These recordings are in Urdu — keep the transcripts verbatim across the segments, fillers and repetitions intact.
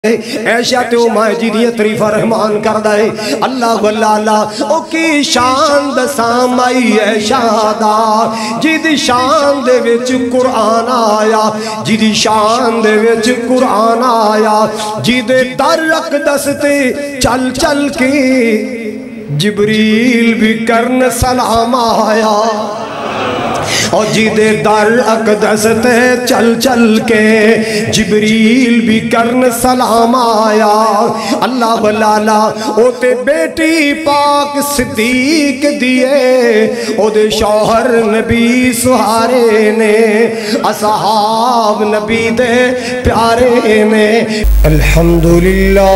ایشا تو مائے جی دیئے طریفہ رحمان کر دائے اللہ واللہ او کی شان دساں مائی ایشا دا جی دی شان دے وچ قرآن آیا جی دی شان دے وچ قرآن آیا جی دے در اقدس تے چل چل کے جبریل بھی کرن سلام آیا اور جی دے در اقدس تے چل چل کے جبریل بھی کرن سلام آیا اللہ والا او تے بیٹی پاک صدیق دیئے او دے شوہر نبی سہارے نے اصحاب نبی دے پیارے نے الحمدللہ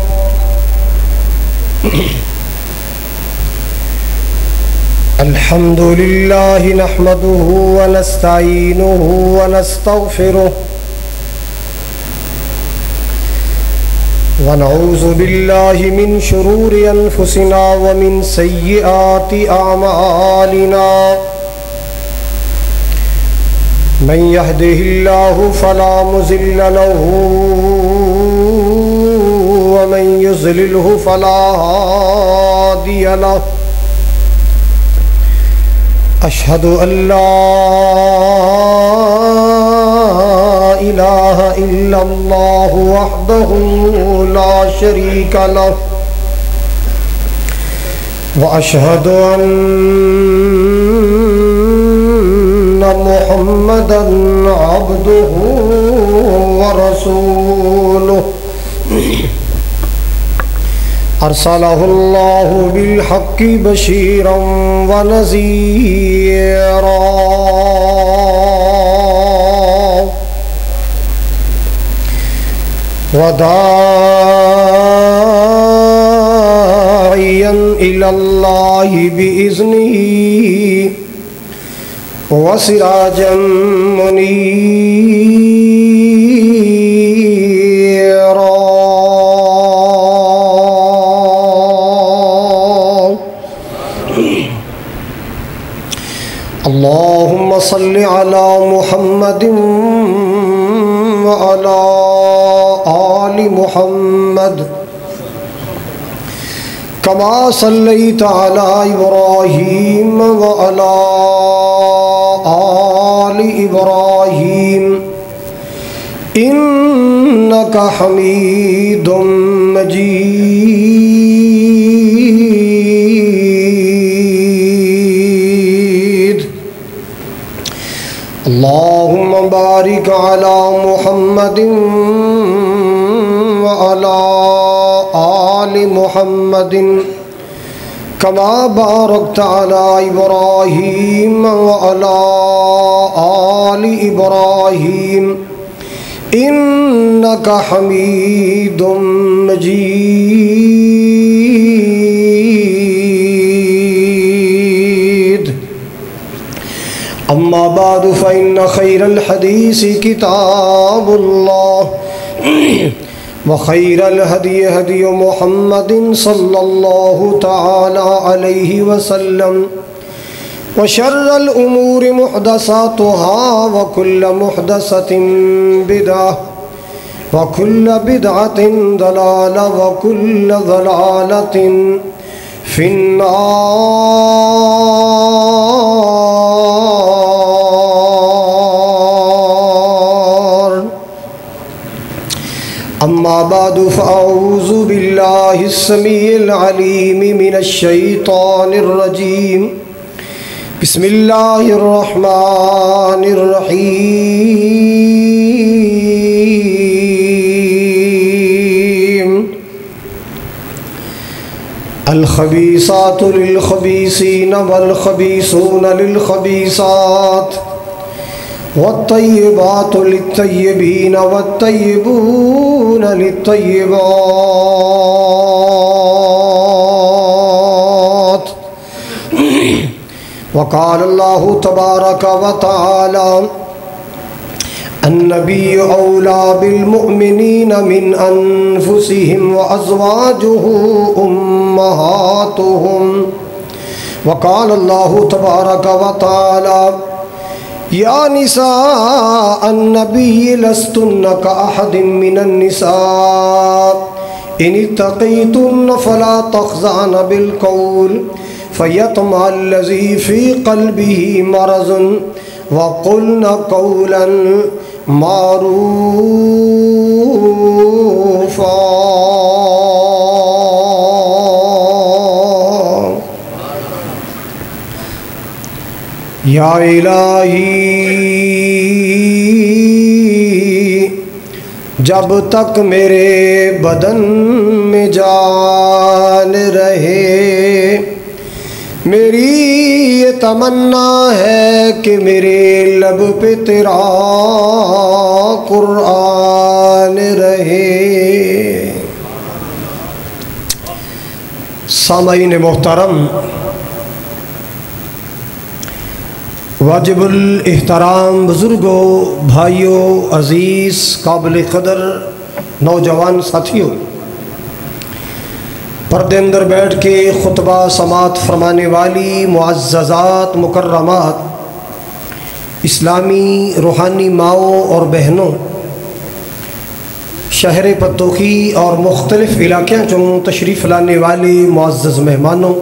الحمد لله نحمده ونستعينه ونستغفره ونعوذ بالله من شرور أنفسنا ومن سيئات أعمالنا من يهده الله فلا مضل له ومن يضلله فلا هادي له أشهد أن لا إله إلا الله وحده لا شريك له وأشهد أن محمدًا عبده ورسوله أرسله الله بالحق بشيرا ونذيرا وداعيا إلى الله بإذنه وسراجا منيرا اللهم صل على محمد وعلى آل محمد كما صليت على إبراهيم وعلى آل إبراهيم إنك حميد مجيد اللهم بارك على محمد وعلى آل محمد كما باركت على إبراهيم وعلى آل إبراهيم إنك حميد مجيد أما بعد فإن خير الحديث كتاب الله وخير الهدي هدي محمد صلى الله تعالى عليه وسلم وشر الأمور محدثاتها وكل محدثة بدعة وكل بدعة ضلالة وكل ضلالة في النار أما بعد فأعوذ بالله السميع العليم من الشيطان الرجيم بسم الله الرحمن الرحيم الخبيثات للخبيثين والخبيثون للخبيثات والطيبات للطيبين والطيبون للطيبات وقال الله تبارك وتعالى النبي أولى بالمؤمنين من أنفسهم وأزواجه أمهاتهم وقال الله تبارك وتعالى یا نساء النبی لستن کأحد من النساء ان اتقیتن فلا تخضعن بالقول فیطمع الذی فی قلبہ مرض وقلن قولا معروفا. یا الہی جب تک میرے بدن میں جان رہے میری یہ تمنا ہے کہ میرے لب پہ تیرا قرآن رہے. سامعین محترم، واجب الاحترام بزرگوں، بھائیوں، عزیز، قابل قدر نوجوان ساتھیوں، پردے اندر بیٹھ کے خطبہ سماعت فرمانے والی معززات مکرمات اسلامی روحانی ماؤں اور بہنوں، شہر پتوخی اور مختلف علاقوں چوں تشریف لانے والے معزز مہمانوں،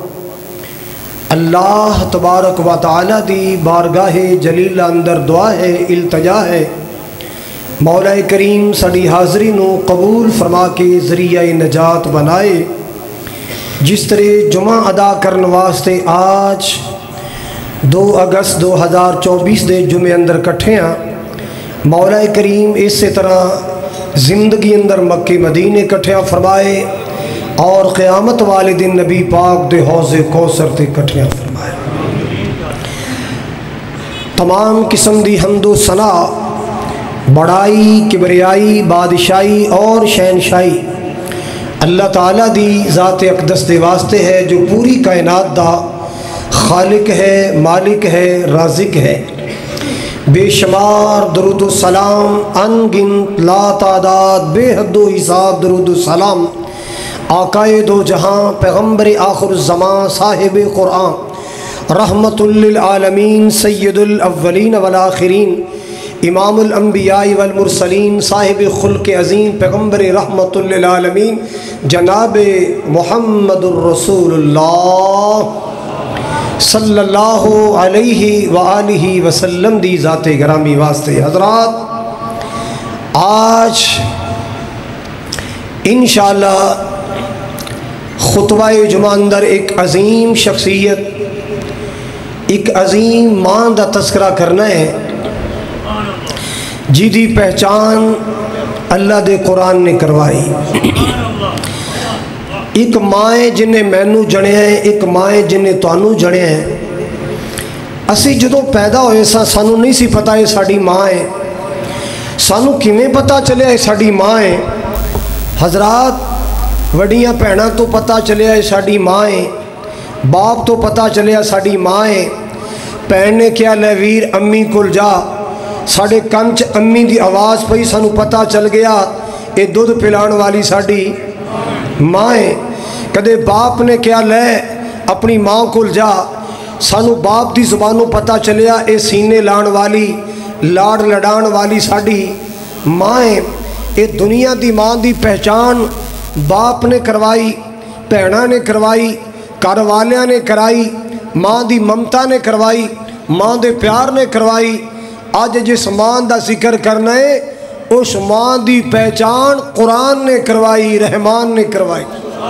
اللہ تبارک و تعالی دی بارگاہ جلیلہ اندر دعا ہے، التجا ہے، مولا کریم ساری حاضری نو قبول فرما کے ذریعہ نجات بنائے. جس طرح جمعہ ادا کرنے واسطے آج دو اگست دو ہزار چوبیس دے جمعے اندر کٹھے ہیں، مولا کریم اسی طرح زندگی اندر مکہ مدینے کٹھے فرمائے اور قیامت والے دن نبی پاک دے حوض کوثر تے کٹھے فرمائے. تمام قسم دی حمد و ثنا، بڑائی، کبریائی، بادشاہی اور شہنشاہی اللہ تعالیٰ دی ذات اقدس دے واسطے ہے جو پوری کائنات دا خالق ہے، مالک ہے، رازق ہے. بے شمار درود و سلام، ان گنت لا تعداد، بے حد و حساب درود و سلام آقائے دو جہاں، پیغمبر آخر الزمان، صاحب قرآن، رحمت للعالمین، سید الاولین والآخرین، امام الانبیاء والمرسلین، صاحب خلق عظیم، پیغمبر رحمت للعالمین جناب محمد الرسول اللہ صلی اللہ علیہ وآلہ وسلم دی ذات گرامی واسطے. حضرات، آج انشاءاللہ خطبہ جمعہ اندر ایک عظیم شخصیت، ایک عظیم ماں دا تذکرہ کرنا ہے جی دی پہچان اللہ دے قرآن نے کروائی. ایک ماں جنہیں مینو جڑے ہیں، ایک ماں جنہیں تانوں جڑے ہیں. اسی جدو پیدا ہوئے سا سانو نہیں سی پتا یہ ساڑی ماں ہے. سانو کیویں پتا چلے یہ ساڑی ماں ہے؟ حضرات، وڈیاں بھیناں تو پتا چلیا یہ ساڑی ماں ہے، باپ تو پتا چلیا ساڑی ماں ہے. بھین نے کیا لے ویر امی کول جا، ساڑے کنچ امی دی آواز پئی، سانو پتا چل گیا یہ دودھ پلان والی ساڑی ماں ہے. کدے باپ نے کیا لے اپنی ماں کول جا، سانو باپ دی زبانوں پتا چلیا اے سینے لان والی، لاڑ لڑان والی ساڑی ماں ہے. اے دنیا دی ماں دی پہچان باپ نے کروائی، بھیناں نے کروائی، گھر والیاں نے کرائی، ماں دی ممتا نے کروائی، ماں دے پیار نے کروائی. آج جس ماں دا ذکر کرنا ہے اس ماں دی پہچان قرآن نے کروائی، رحمان نے کروائی.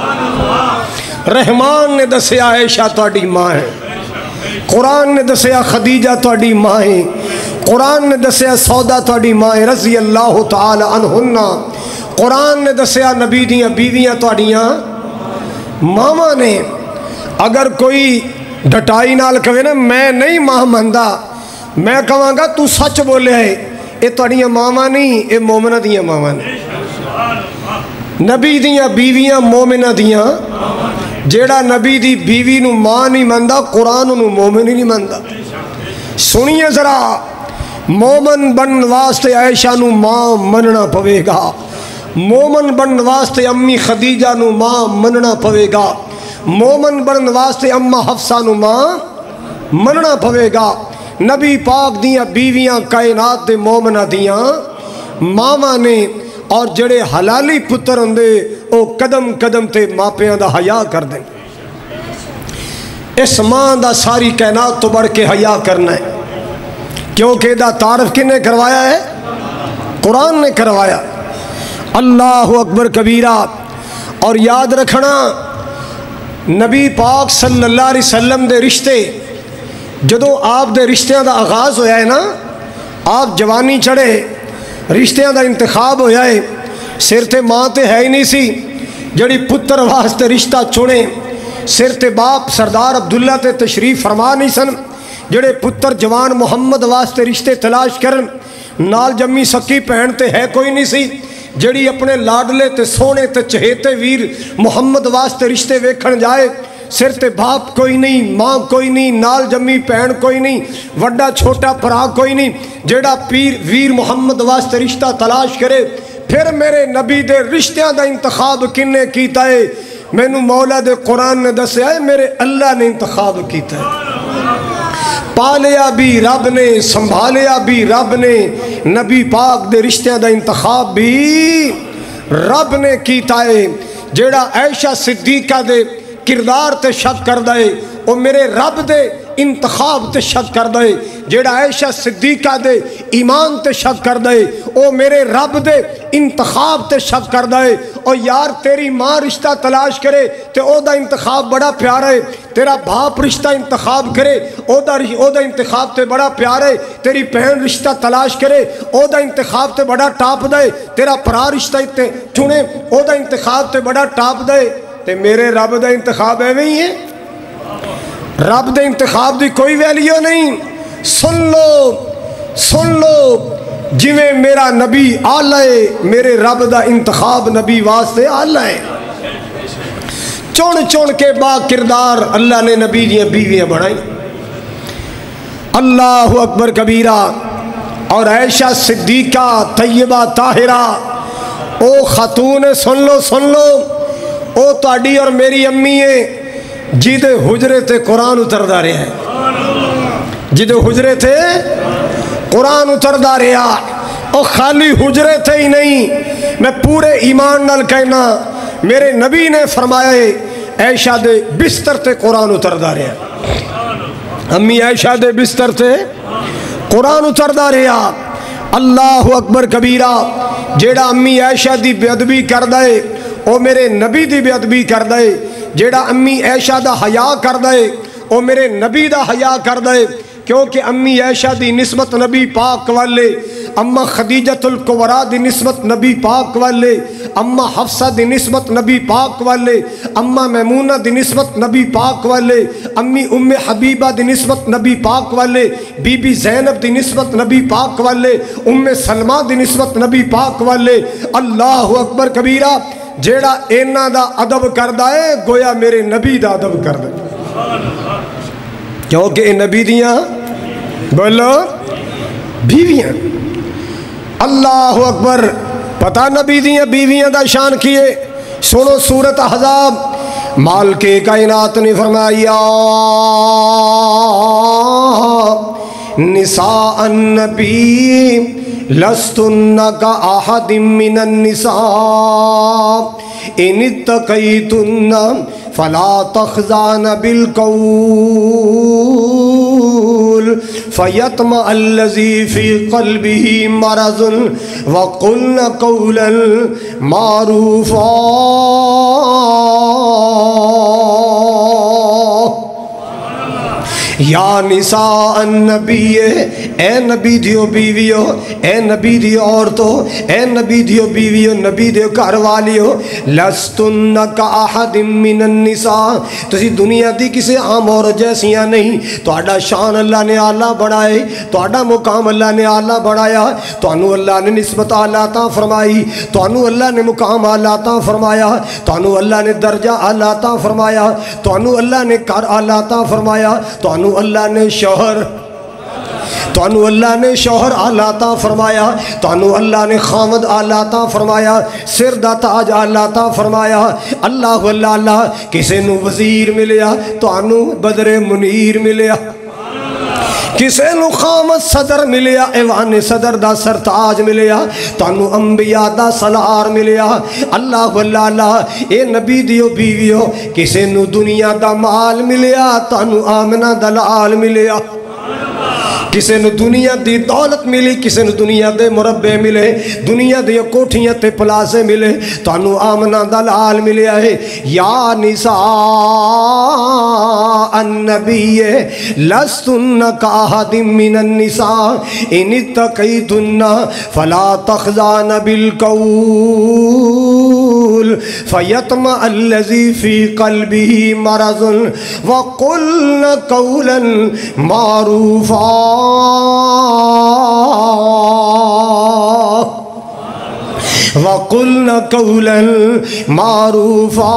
رحمان نے دسیا عائشہ تہاڈی ماں ہے، قرآن نے دسیا خدیجہ تہاڈی ماں ہے، قرآن نے دسیا سودا تہاڈی ماں ہے رضی اللہ تعالی عنہن. قرآن نے دسیا نبی دیاں بیویاں تہاڈیاں ماواں نے. اگر کوئی ڈٹائی نال کہے نا میں نہیں ماں مندا، میں کہاں گا تو سچ بولے ہے، یہ تہاڈیاں ماواں نہیں، یہ مومنہ دیاں ماواں نے. نبی دیاں بیویاں مومنہ دیاں. جیڑا نبی دی بیوی نو ماں نہیں مندا، قرآن نو مومن ہی نہیں مندا. سنیے ذرا، مومن بن واسطے عائشہ نو ماں مننا پوے گا، مومن بن واسطے امی خدیجہ نو ماں مننا پوے گا، مومن بن واسطے اماں حفصہ نو ماں مننا پوے گا. نبی پاک دیاں بیویاں کائنات دے مومنہ دیاں ماما نے اور جڑے حلالی پتر ہوندے او قدم قدم تے ماپیاں دا حیا کر دیں. اس ماں دا ساری کائنات تو بڑھ کے حیا کرنا ہے کیونکہ دا تعارف کنے کروایا ہے؟ قرآن نے کروایا. اللہ اکبر کبیرہ. اور یاد رکھنا نبی پاک صلی اللہ علیہ وسلم دے رشتے جدوں آپ دے رشتیاں دا آغاز ہویا ہے نا، آپ جوانی چڑھے، رشتیاں دا انتخاب ہویا ہے، سر تے ماں تے ہے ہی نہیں سی جڑی پتر واسطے رشتہ چنے، سر تے باپ سردار عبداللہ تے تشریف فرما نہیں سن جڑے پتر جوان محمد واسطے رشتے تلاش کرن، نال جمی سکی پہن تے ہے کوئی نہیں سی جڑی اپنے لاڈلے تے سونے تے چہیتے ویر محمد واسطے رشتے ویکھن جائے، سر تے باپ کوئی نہیں، ماں کوئی نہیں، نال جمی پہن کوئی نہیں، وڈا چھوٹا پرا کوئی نہیں جیڑا پیر ویر محمد واسطے رشتہ تلاش کرے. پھر میرے نبی دے رشتیاں دا انتخاب کنے کیتا ہے؟ مینوں مولا دے قرآن نے دسیا ہے میرے اللہ نے انتخاب کیتا ہے. پالیا بھی رب نے، سنبھالیا بھی رب نے، نبی پاک دے رشتیاں دا انتخاب بھی رب نے کیتا ہے. جیڑا عائشہ صدیقہ دے کردار تے شک کر دے او میرے رب دے انتخاب تے شک کر دے. جیڑا عائشہ صدیقہ دے ایمان تے شک کر دے او میرے رب دے انتخاب تے شک کر دے. او یار تیری ماں رشتہ تلاش کرے تے او دا انتخاب بڑا پیارا ہے، تیرا باپ رشتہ انتخاب کرے او دا او دا انتخاب تے بڑا پیارا ہے، تیری بہن رشتہ تلاش کرے او دا انتخاب تے بڑا ٹاپ دے، تیرا پرا رشتہ تے چنے او دا انتخاب تے بڑا ٹاپ دے. تے میرے رب دا انتخاب ایویں ہی ہے. رب دے انتخاب دی کوئی ویلیو نہیں. سن لو سن لو جویں میرا نبی آلہ ہے، میرے رب دا انتخاب نبی واسطے آلہ ہے. چون چون کے با کردار اللہ نے نبی دیاں بیویاں بڑھائیں. اللہ اکبر کبیرہ. اور عائشہ صدیقہ طیبہ طاہرہ او خاتون سن لو سن لو او تہاڈی اور میری امی ہے جیدے حجرے تے قرآن اتردا رہا ہے، جیدے حجرے تے قرآن اتردا رہا. اور خالی حجرے تے ہی نہیں، میں پورے ایمان نال کہنا میرے نبی نے فرمایا ہے عائشہ دے بستر تے قرآن اتردا رہا. امی عائشہ دے بستر تے قرآن اتردا رہا. اللہ اکبر کبیرہ. جیڑا امی عائشہ دی بے ادبی کر دے او میرے نبی دی بے ادبی کر دے. جیڑا امی عائشہ دا حیا کر دے او میرے نبی دا حیا کر دے. کیونکہ امی عائشہ دی نسبت نبی پاک والے، اما خدیجۃ الکبریٰ دی نسبت نبی پاک والے، اما حفصہ دی نسبت نبی پاک والے، اما میمونہ دی نسبت نبی پاک والے، امی ام حبیبہ دی نسبت نبی پاک والے، بی بی زینب دی نسبت نبی پاک والے، ام سلمہ دی نسبت نبی پاک والے. اللہ اکبر کبیرہ. جیڑا اینا دا ادب کردہ ہے گویا میرے نبی دا ادب کردہ ہے، کیونکہ اے نبی دیاں بولو بیویاں. اللہ اکبر. پتہ نبی دیاں بیویاں دا شان کیے. سنو سورۃ احزاب. مالک کائنات نے فرمایا نساء النبی لستن کاحد من النساء ان اتقیتن فلا تخضعن بالقول فیطمع الذی فی قلبہ مرض وقلن قولا معروفا. یا نساء النبی، اے نبی دیو بیویو، اے نبی دیو عورتو، اے نبی دیو بیویو، نبی دیو گھر والیو، لستن کاحد من النساء، تسی دنیا دی کسی عام عورت جیسیاں نہیں. تہاڈا شان اللہ نے اعلیٰ بڑھائے، تہاڈا مقام اللہ نے اعلیٰ بڑھایا، تانوں اللہ نے نسبت اعلیٰ عطا فرمائی، تانوں اللہ نے مقام اعلیٰ عطا فرمایا، تانوں اللہ نے درجہ اعلیٰ عطا فرمایا، تانوں اللہ نے گھر اعلیٰ عطا فرمایا، تانوں اللہ نے شوہر تانوں اللہ نے شوہر اعلیٰ عطا فرمایا، تانوں اللہ نے خامد اعلیٰ عطا فرمایا، سر دا تاج اعلیٰ عطا فرمایا. اللہ اللہ اللہ. کسے نو وزیر ملیا تانوں بدر منیر ملیا، کسے نو خامد صدر ملیا ایوان صدر دا سرتاج ملیا تانو انبیاء دا سلار ملیا اللہ اللہ اللہ اے نبی دیو بیویو کسے نو دنیا دا مال ملیا تانو آمنہ دلال ملیا کسے نو دنیا دی دولت ملی کسے نو دنیا دے مربع ملے دنیا دی کوٹھیاں تے پلاسے ملے تانو آمنہ دلال ملیا ہے یا نساء النبی لستن کاہد من النساء ان اتقیتن فلا تخزان بالقول فیطمع الذی فی قلبه مرض وقلن قولا معروفا وَقُلْنَ قَوْلًا مَعْرُوفًا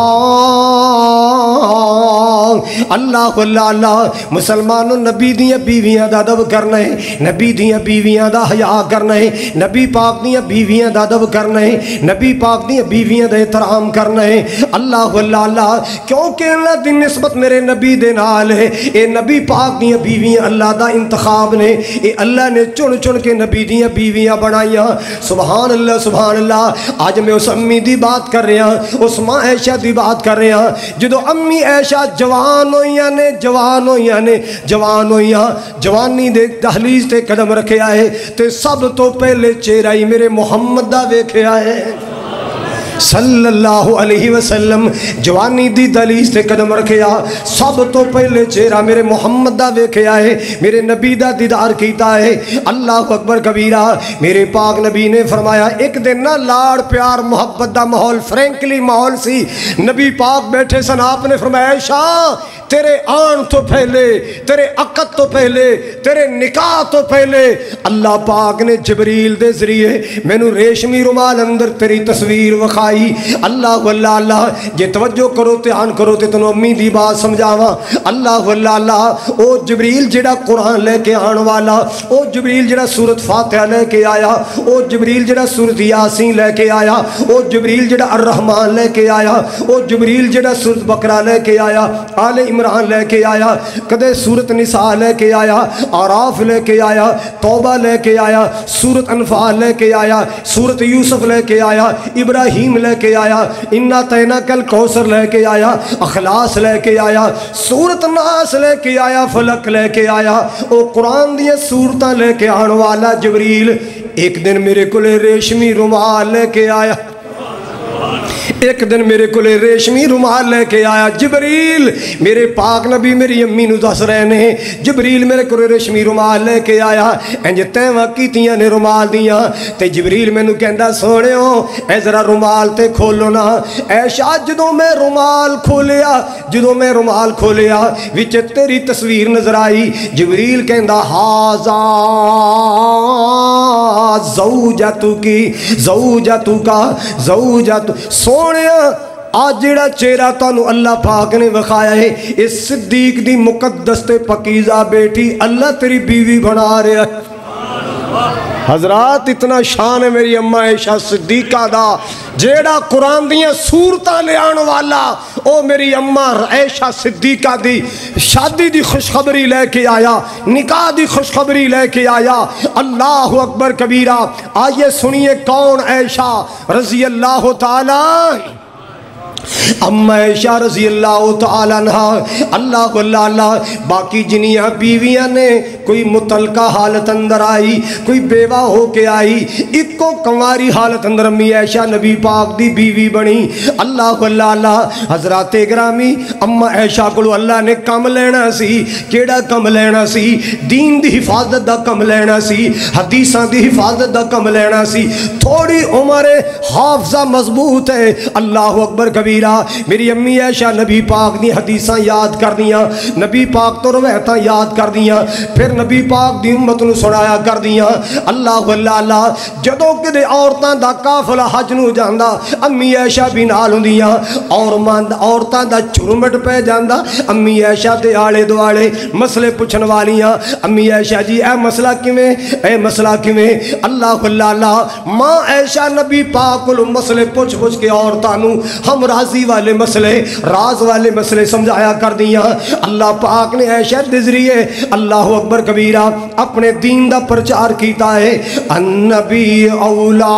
اللہ اللہ اللہ مسلمانوں نبی دیاں بیویاں دا ادب کرنا ہے نبی دیاں بیویاں دا حیا کرنا ہے نبی پاک دیاں بیویاں دا ادب کرنا ہے نبی پاک دیاں بیویاں دا احترام کرنا ہے اللہ اللہ اللہ کیونکہ اللہ دی نسبت میرے نبی دے نال ہے اے نبی پاک دیاں بیویاں اللہ دا انتخاب نے اے اللہ نے چن چن کے نبی دیاں بیویاں بنائیاں سبحان اللہ سبحان اللہ آج میں اس امی دی بات کر رہا اس ماں عائشہ دی بات کر رہا جدو امی عائشہ جوان ہوئیاں نے جوان ہوئیاں نے جوان ہوئیاں جوانی دے دہلیز تے قدم رکھے آئے تے سب تو پہلے چہرائی میرے محمد دا ویکھے آئے صلی اللہ علیہ وسلم جوانی دی دہلیز تے قدم رکھے آ سب تو پہلے چہرہ میرے محمد دا ویکھے آئے میرے نبی دا دیدار کیتا ہے اللہ اکبر کبیرہ میرے پاک نبی نے فرمایا ایک دن نہ لاڑ پیار محبت دا ماحول فرینکلی ماحول سی نبی پاک بیٹھے سن آپ نے فرمایا عائشہ تیرے آن تو پہلے تیرے عقد تو پہلے تیرے نکاح تو پہلے اللہ پاک نے جبریل دے ذریعے میں نو ریشمی رومال اندر تیری تصویر وخائی اللہ اللہ اللہ جے توجہ کرو تے آن کرو تے تنو امی دی بات سمجھاواں اللہ اللہ اللہ او جبریل جڑا قرآن لے کے آن والا او جبریل جڑا سورت فاتحہ لے کے آیا او جبریل جڑا سورت یاسین لے کے آیا او جبریل جڑا الرحمن لے کے آیا او جبریل جڑا سورت بقرہ لے کے آیا آل عمران لے کے آیا کدے سورت نساء لے کے آیا آراف لے کے آیا توبہ لے کے آیا سورت انفال لے کے آیا سورت یوسف لے کے آیا ابراہیم لے کے آیا انا تینا کل کوثر لے کے آیا اخلاص لے کے آیا سورت ناس لے کے آیا فلک لے کے آیا او قرآن دیا سورتاں لے کے آن والا جبریل ایک دن میرے کلے ریشمی رومال لے کے آیا ایک دن میرے کو لے ریشمی رومال لے کے آیا جبریل میرے پاک نبی میری امی نو دس رہے نے جبریل میرے کو لے ریشمی رومال لے کے آیا انج تیواں کیتیاں نے رومال دیاں تے جبریل میں نو کہندا سونے ہو اے ذرا رومال تے کھولو نا عائشہ جدوں میں رومال کھولیا جدوں میں رومال کھولیا وچ تیری تصویر نظر آئی جبریل کہندا ہاذا زوجتو کی زوجتو کا زوجتو سونے آج جڑا چہرہ تانو اللہ پاک نے وکھایا ہے اس صدیق دی مقدس تے پکیزہ بیٹی اللہ تیری بیوی بنا رہا ہے حضرات اتنا شان ہے میری اماں عائشہ صدیقہ دا جیڑا قرآن دیاں سورتاں لے آن والا او میری اماں عائشہ صدیقہ دی شادی دی خوشخبری لے کے آیا نکاح دی خوشخبری لے کے آیا اللہ اکبر کبیرہ آئیے سنیے کون عائشہ رضی اللہ تعالی اما عائشہ رضی اللہ تعالیٰ عنہ اللہ اللہ اللہ باقی جنیاں بیویاں نے کوئی متعلقہ حالت اندر آئی کوئی بیوہ ہو کے آئی ایک کو کنواری حالت اندر امی عائشہ نبی پاک دی بیوی بنی اللہ اللہ اللہ حضرات گرامی اما عائشہ کو اللہ نے کم لینا سی کیڑا کم لینا سی دین دی حفاظت دا کم لینا سی حدیثاں دی حفاظت دا کم لینا سی تھوڑی عمر حافظہ مضبوط ہے اللہ اکبر کبھی میری امی عائشہ نبی پاک دی حدیثاں یاد کر دیاں نبی پاک تو روایتاں یاد کر دیاں پھر نبی پاک دی امت نو سنایا کر دیاں اللہ اللہ اللہ جدوں کدے عورتاں دا قافلہ حج نو جاندا امی عائشہ بھی نال ہوندیاں اور مند عورتاں دا چرمٹ پہ جاندا امی عائشہ دے آلے دوالے مسئلے پوچھن والیاں امی عائشہ جی اے مسئلہ کیویں اے مسئلہ کیویں اللہ اللہ اللہ ماں عائشہ نبی پاک کو مسئلے پوچھ پوچھ کے عورتاں نو ہم راضی ماضی والے مسئلے راز والے مسئلے سمجھایا کر دیا اللہ پاک نے عائشہ دے ذریعے اللہ اکبر کبیرہ اپنے دین دا پرچار کیتا ہے النبی اولا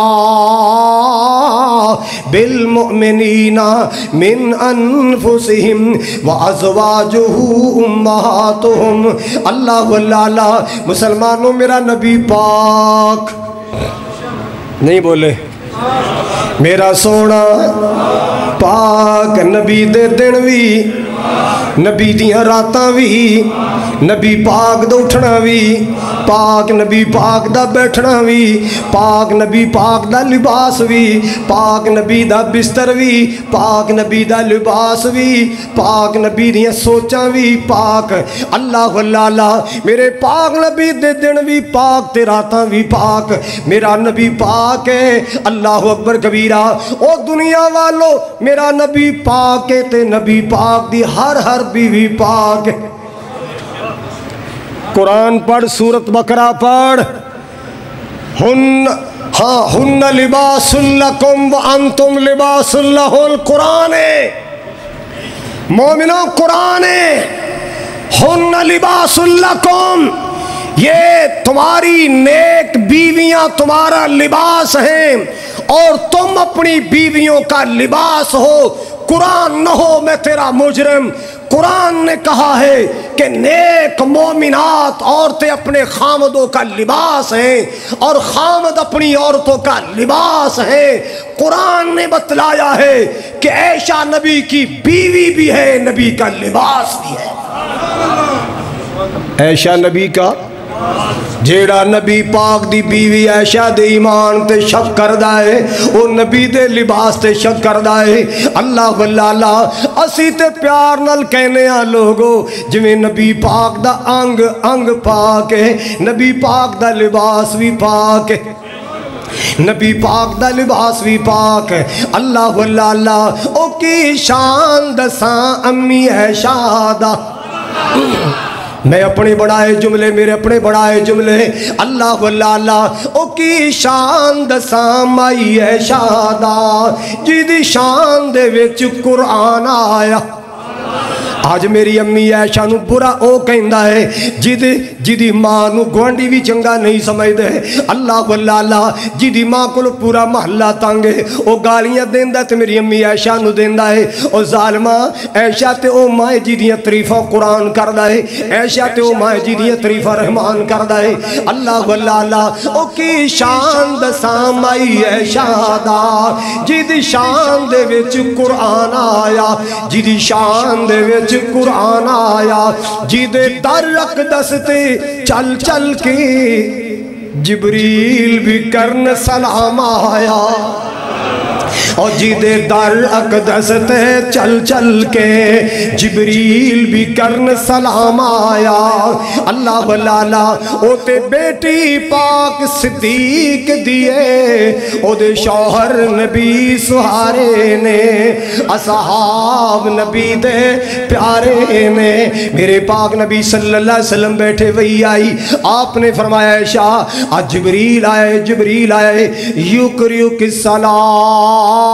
بالمؤمنین من انفسہم وازواجہ امہاتہم اللہ واللہ مسلمانوں میرا نبی پاک نہیں بولے میرا سونا پاک نبی دے دن بھی نبی دیاں راتاں بھی نبی پاک دا اٹھنا بھی پاک نبی پاک دا بیٹھنا بھی پاک نبی پاک دا لباس بھی پاک نبی دا بستر بھی پاک نبی دا لباس بھی پاک نبی دیاں سوچاں بھی پاک اللہ اللہ میرے پاک نبی دے دن بھی پاک تے راتاں بھی پاک میرا نبی پاک ہے اللہ اکبر کبیرہ او دنیا والو میرا نبی پاک ہے تے نبی پاک دی ہر ہر بیوی پاک ہے قرآن پڑھ سورت بقرہ پڑھ ہن ہاں ہن لباس لکم وانتم لباس لہن قرآن ہے مومنوں قرآن ہے ہن لباس لکم یہ تمہاری نیک بیویاں تمہارا لباس ہیں اور تم اپنی بیویوں کا لباس ہو قرآن نہ ہو میں تیرا مجرم قرآن نے کہا ہے کہ نیک مومنات عورتیں اپنے خامدوں کا لباس ہیں اور خامد اپنی عورتوں کا لباس ہیں قرآن نے بتلایا ہے کہ عائشہ نبی کی بیوی بھی ہے نبی کا لباس بھی ہے عائشہ نبی کا جیڑا نبی پاک دی بیوی عائشہ دے ایمان تے شک کردہ ہے وہ نبی دے لباس تے شک کردہ ہے اللہ واللہ اسی تے پیار نال کہنے آ لوگو جویں نبی پاک دا انگ انگ پاک ہے نبی پاک دا لباس بھی پاک ہے نبی پاک دا لباس بھی پاک ہے اللہ واللہ او کی شان دساں امی عائشہ دا میں اپنے بڑھائے جملے میرے اپنے بڑھائے جملے اللہ واللہ او کی شان دساں مائی عائشہ دا جیدی شان دے وچ قرآن آیا آج میری امی عائشہ نو برا او کہندا ہے جیدی جیدی ماں نو گوانڈی بھی چنگا نہیں سمجھ دے اللہ واللہ جیدی ماں کو پورا محلہ تانگے او گالیاں دیندہ تے میری امی عائشہ نو دیندہ ہے او ظالمہ عائشہ تے او ماں جیدیاں طریفہ قرآن کردہ ہے عائشہ تے او ماں جیدیاں طریفہ رحمان کردہ ہے اللہ واللہ او کی شان دساں مائی عائشہ دا جیدی شان دے وچ قرآن آیا جیدی شان دے وچ قرآن آیا جیدے در اقدس تے چل چل کے جبریل بھی کرن سلام آیا اور جیدے در اقدس تے چل چل کے جبریل بھی کرن سلام آیا اللہ واللہ او تے بیٹی پاک صدیق دیئے او دے شوہر نبی سہارے نے اصحاب نبی دے پیارے نے میرے پاک نبی صلی اللہ علیہ وسلم بیٹھے وہی آئی آپ نے فرمایا عائشہ آج جبریل آئے جبریل آئے یکریک السلام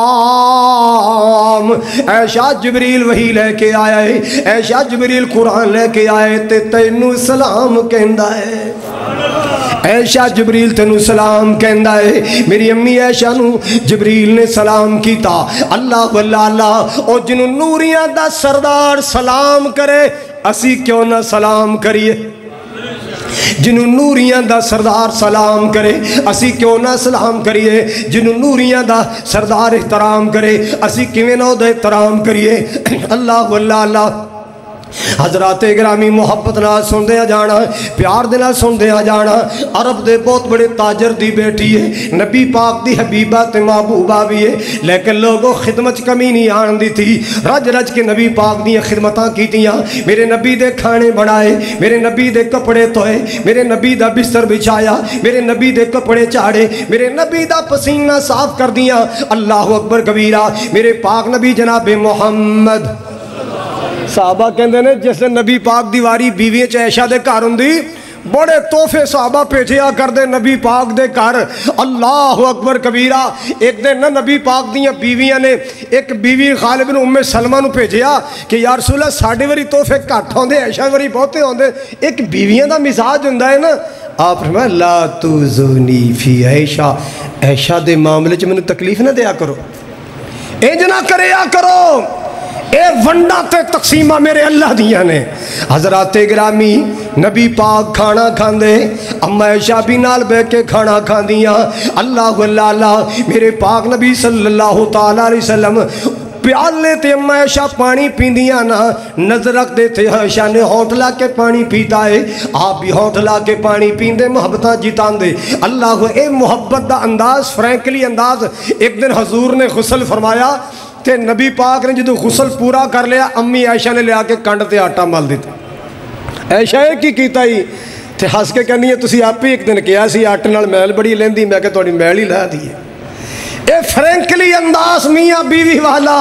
عائشہ جبریل وہی لے کے آیا ہے عائشہ جبریل قرآن لے کے آئے تے تینو سلام کہندہ ہے عائشہ جبریل تینو سلام کہندہ ہے میری امی عائشہ نو جبریل نے سلام کیتا اللہ واللہ او جنو نوریاں دا سردار سلام کرے اسی کیوں نہ سلام کریے جنہوں نوریاں دا سردار سلام کرے اسی کیوں نہ سلام کریے جنہوں نوریاں دا سردار احترام کرے اسی کیوں نہ دا احترام کریے اللہ واللہ حضرات گرامی محبت نہ سن دیا جانا پیار دینا سن دیا جانا عرب دے بہت بڑے تاجر دی بیٹی ہے نبی پاک دی حبیبہ تے محبوبہ بھی ہے لیکن لوگوں خدمت کمی نہیں آن دی تھی رج رج کے نبی پاک دی خدمتاں کی تیاں میرے نبی دے کھانے بڑھائے میرے نبی دے کپڑے توئے میرے نبی دا بستر بچھایا میرے نبی دے کپڑے چاڑے میرے نبی دا پسینہ صاف کر دیا اللہ اکبر کبیرہ میرے پاک نبی جناب محمد صحابہ کہندے نے جس نبی پاک دیواری بیوی عائشہ دے گھر ہوندی بڑے تحفے صحابہ بھیجیا کرتے نبی پاک دے گھر. اللہ اکبر کبیرہ. ایک دن نہ نبی پاک دیاں بیویاں نے ایک بیوی غالب بن ام سلمہ نو بھیجیا کہ یا رسول اللہ ساڈے واری تحفے گھٹ ہوندے عائشہ واری بہتے ہوندے. ایک بیویاں دا مزاج ہوندا ہے نا. آپ فرمایا لا توزونی فی عائشہ, عائشہ دے معاملے چ مینوں تکلیف نہ دیا کرو, انج نہ کریا کرو. اے ونڈا تے تقسیمہ میرے اللہ دیاں نے. حضرات گرامی نبی پاک کھانا کھاندے, اما عائشہ بھی نال بیٹھ کے کھانا کھاندیاں. اللہ اللہ میرے پاک نبی صلی اللہ تعالیٰ علیہ وسلم پیالے تے اما عائشہ پانی پیندیاں نا, نظر رکھ دے تھے عائشہ نے ہونٹ لا کے پانی پیتا ہے, آپ بھی ہونٹ لا کے پانی پیندے, محبتاں جتان دے. اللہ اے محبت دا انداز, فرینکلی انداز. ایک دن حضور نے غسل فرمایا تے نبی پاک نے جدو غسل پورا کر لیا, امی عائشہ نے لیا کے کنڈ تے آٹا مل دیتا. عائشہ ایک کی کیتا ہی تے ہس کے کہنی ہے تسی آپ ہی ایک دن کیا سی آٹے نال میل بڑی لیندی, میں کہ تھوڑی میل ہی لا دی ہے. اے فرینکلی انداز میاں بیوی والا.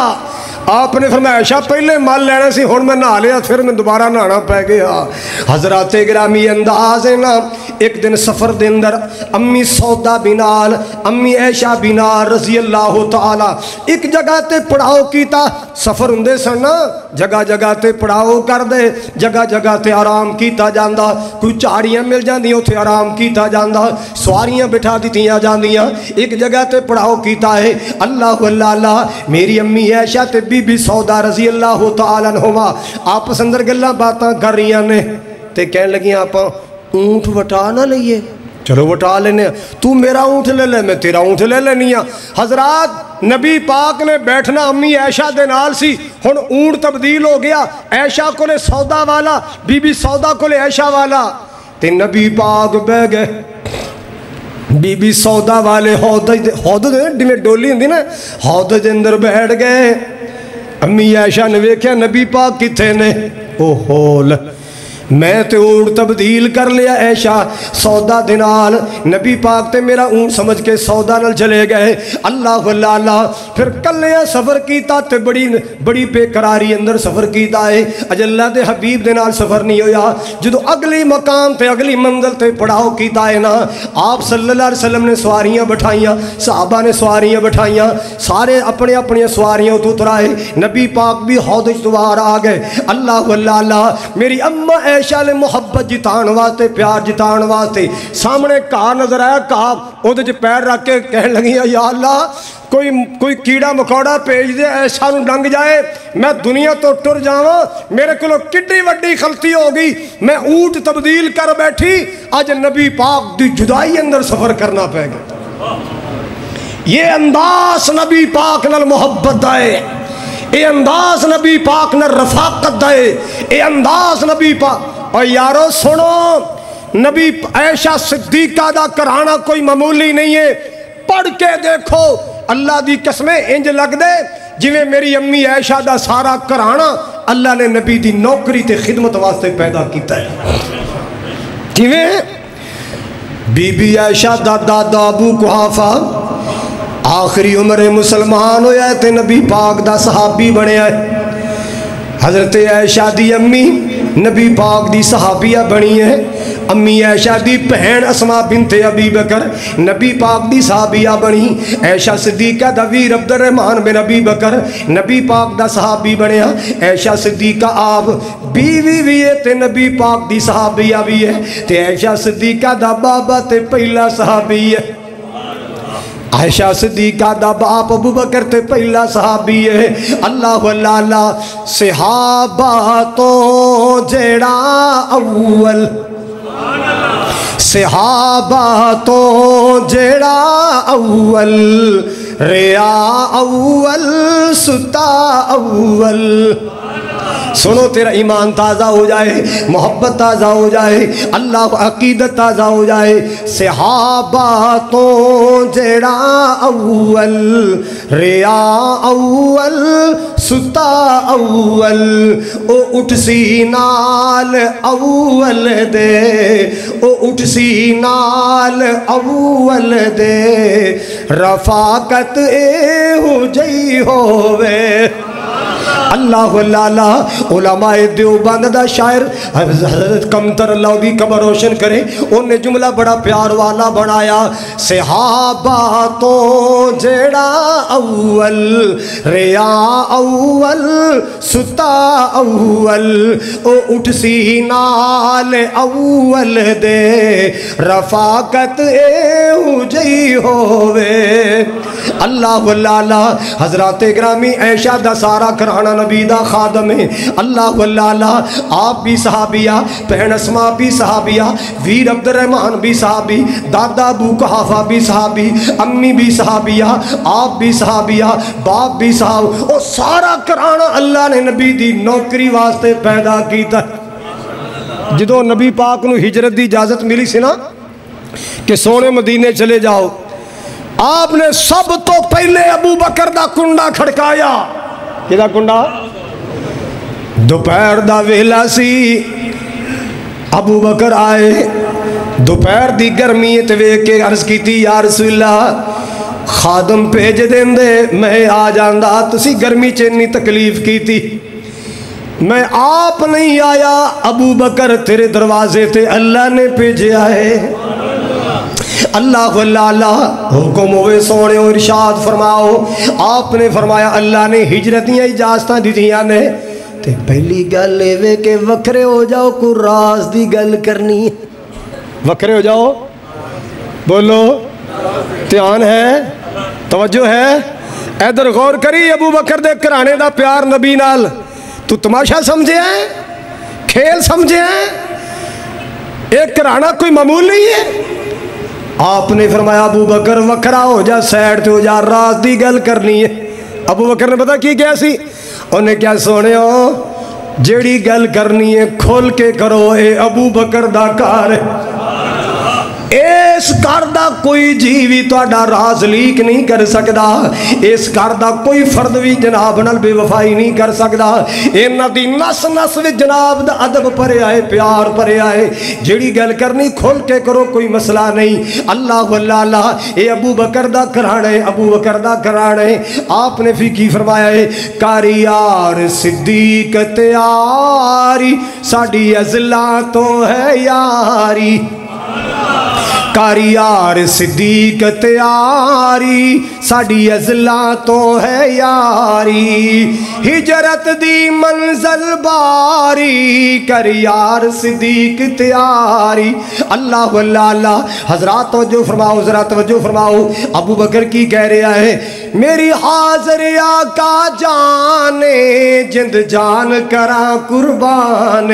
آپ نے فرمایا عائشہ پہلے مل لینا سی, ہن میں نہا لیا پھر میں دوبارہ نہانا پہ گیا. حضرات گرامی انداز ہے نا. ایک دن سفر دے اندر امی سودا بنال, امی عائشہ بنال رضی اللہ تعالی ایک جگہ تے پڑاؤ کیتا. سفر ہندے سن نا, جگہ جگہ تے پڑاؤ کر دے, جگہ جگہ تے آرام کیتا جاندا. کوئی چاڑیاں مل جاندیاں اتھے آرام کیتا جاندا, سواریاں بٹھا دیتیاں جاندیاں. ایک جگہ تے پڑاؤ کیتا ہے. اللہ اللہ اللہ میری امی عائشہ تے بی بی سودا رضی اللہ تعالیٰ عنہما آپس اندر گلاں باتاں کر رہی نے تے کہنے لگیاں آپ اونٹ وٹا نہ لئیے, چلو وٹا لینے, تو میرا اونٹ لے لے میں تیرا اونٹ لے لینی ہاں. حضرات نبی پاک نے بیٹھنا امی عائشہ دے نال سی, ہن اونٹ تبدیل ہو گیا, عائشہ کو لے سودا والا, بی بی سودا کو لے عائشہ والا. تے نبی پاک بہ گئے, بی بی سودا والے ہودج ہودج ڈیویں ڈولی ہوندی نا, ہودج دے اندر بیٹھ گئے. امی عائشہ نے ویکھیا نبی پاک کتھے نے, او ہول میں تے اونٹ تبدیل کر لیا عائشہ سودا دے نال. نبی پاک تے میرا اونٹ سمجھ کے سودا نال چلے گئے. اللہ اللہ اللہ پھر کلیاں سفر کیتا تے بڑی بڑی بے قراری اندر سفر کیتا ہے. اج اللہ دے حبیب دے نال سفر نہیں ہویا. جدو اگلی مقام تے اگلی منزل تے پڑاؤ کیتا ہے نا, آپ صلی اللہ علیہ وسلم نے سواریاں بٹھائیاں, صحابہ نے سواریاں بٹھائیاں, سارے اپنے اپنی سواریاں تو اترائے. نبی پاک بھی حوض دوار آ گئے. اللہ اللہ اللہ میری اما عائشہ نے محبت جتان واسطے, پیار جتان واسطے سامنے کہا نظر آیا, کہا او دے پیر رکھ کے کہنے لگی یا اللہ کوئی کوئی کیڑا مکوڑا بھیج دے عائشہ نو ڈنگ جائے, میں دنیا تو ٹر جاواں. میرے کولوں کڈی وڈی غلطی ہو گئی, میں اونٹ تبدیل کر بیٹھی, اج نبی پاک دی جدائی اندر سفر کرنا پے گا. یہ انداز نبی پاک نال محبت ہے, اے انداز نبی پاک نال رفاقت ہے, اے انداز نبی پاک. اور یارو سنو, نبی عائشہ صدیقہ دا کرانا کوئی معمولی نہیں ہے. پڑھ کے دیکھو اللہ دی قسمیں انج لگ دے جویں میری امی عائشہ دا سارا کرانا اللہ نے نبی دی نوکری تے خدمت واسطے پیدا کیتا ہے. کیویں بی بی عائشہ دا دادا ابو قحافہ آخری عمر مسلمان ہویا ہے تے نبی پاک دا صحابی بنیا ہے. حضرت عائشہ دی امی نبی پاک دی صحابیہ بنی ہے. امی عائشہ دی بہن اسماء بنت ابی بکر نبی پاک دی صحابیہ بنی. عائشہ صدیقہ دا ویر عبد الرحمن بن ابی بکر نبی پاک دا صحابی بنیا. عائشہ صدیقہ آپ بیوی بھی ہے تے نبی پاک دی صحابیہ بھی ہے. تے عائشہ صدیقہ دا بابا تے پہلا صحابی ہے. عائشہ صدیقہ دا باپ ابو بکر تے پہلا صحابی ہے. اللہ اللہ اللہ صحابہ تو جیڑا اول, صحابہ تو جیڑا اول, ریا اول ستا اول. سنو تیرا ایمان تازہ ہو جائے, محبت تازہ ہو جائے, اللہ عقیدت تازہ ہو جائے. صحابہ تو جیڑا اول, ریا اول ستا اول, او اٹھ سی نال اول دے, او اٹھ سی نال اول دے, رفاقت اے ہو جئی ہووے. اللہ اللہ علماء دیوبند دا شاعر حضرت کمتر اللہ دی قبر روشن کرے انہیں جملہ بڑا پیار والا بنایا صحابہ تو جیڑا اول ریا اول ستا اول او اٹھ سی نال اول دے رفاقت اے ہو جئی ہووے اللہ اللہ حضرات گرامی عائشہ دا سارا کرانہ نبی دا خادم ہے اللہ اللہ آپ بھی صحابیہ بہن اسماء بھی صحابیہ ویر عبد الرحمن بھی صحابی دادا ابو قحافہ بھی صحابی امی بھی صحابیہ آپ بھی صحابیہ باپ بھی صحاب اور سارا کرانہ اللہ نے نبی دی نوکری واسطے پیدا کیتا جدو نبی پاک نو ہجرت دی اجازت ملی سی نا کہ سونے مدینے چلے جاؤ آپ نے سب تو پہلے ابو بکر دا کنڈا کھڑکایا کہ دا کنڈا دوپہر دا ویلا سی ابو بکر آئے دوپہر دی گرمی تے کے عرض کیتی یا رسول اللہ خادم بھیج دین دے میں آ جاندا تسی گرمی چینی تکلیف کی تھی میں آپ نہیں آیا ابو بکر تیرے دروازے تے اللہ نے بھیجا ہے اللہ اللہ حکم ہوئے سونے اور ارشاد فرماؤ آپ نے فرمایا اللہ نے ہجرتیاں اجازتاں دیتیاں نے تے پہلی گل لے کہ وکھرے ہو جاؤ کو راز دی گل کرنی وکھرے ہو جاؤ بولو دھیان ہے توجہ ہے ادھر غور کری ابو بکر دے کرانے دا پیار نبی نال تو تماشا سمجھے ہیں کھیل سمجھے ہیں ایک کرانا کوئی معمول نہیں ہے آپ نے فرمایا ابو بکر وکھرا ہو جا سیڈ تے ہو جا راز دی گل کرنی ہے ابو بکر نے پتا کی کیا سی انہیں کیا سونے ہو جیڑی گل کرنی ہے کھول کے کرو اے ابو بکر دا کار ہے اس گھر دا کوئی جیوی تہاڈا راز لیک نہیں کر سکدا اس گھر دا کوئی فرد بھی جناب نال بے وفائی نہیں کر سکدا انہاں دی نس نس وچ جناب دا ادب پرے آئے پیار پرے آئے جیڑی گل کرنی کھول کے کرو کوئی مسئلہ نہیں اللہ اللہ اللہ اے ابو بکر دا گھرانا ہے ابو بکر دا گھرانا ہے آپ نے پھر کی فرمایا ہے کاری یار صدیق تیاری ساڈی ازلاں تو ہے یاری کاری یار صدیق تیاری ساڈی ازلاں تو ہے یاری ہجرت دی منزل باری کر یار صدیق تیاری اللہ اللہ اللہ حضرات توجہ فرماؤ ذرا توجہ فرماؤ ابو بکر کی کہہ رہا ہے میری حاضر آقا جانے جند جان کراں قربان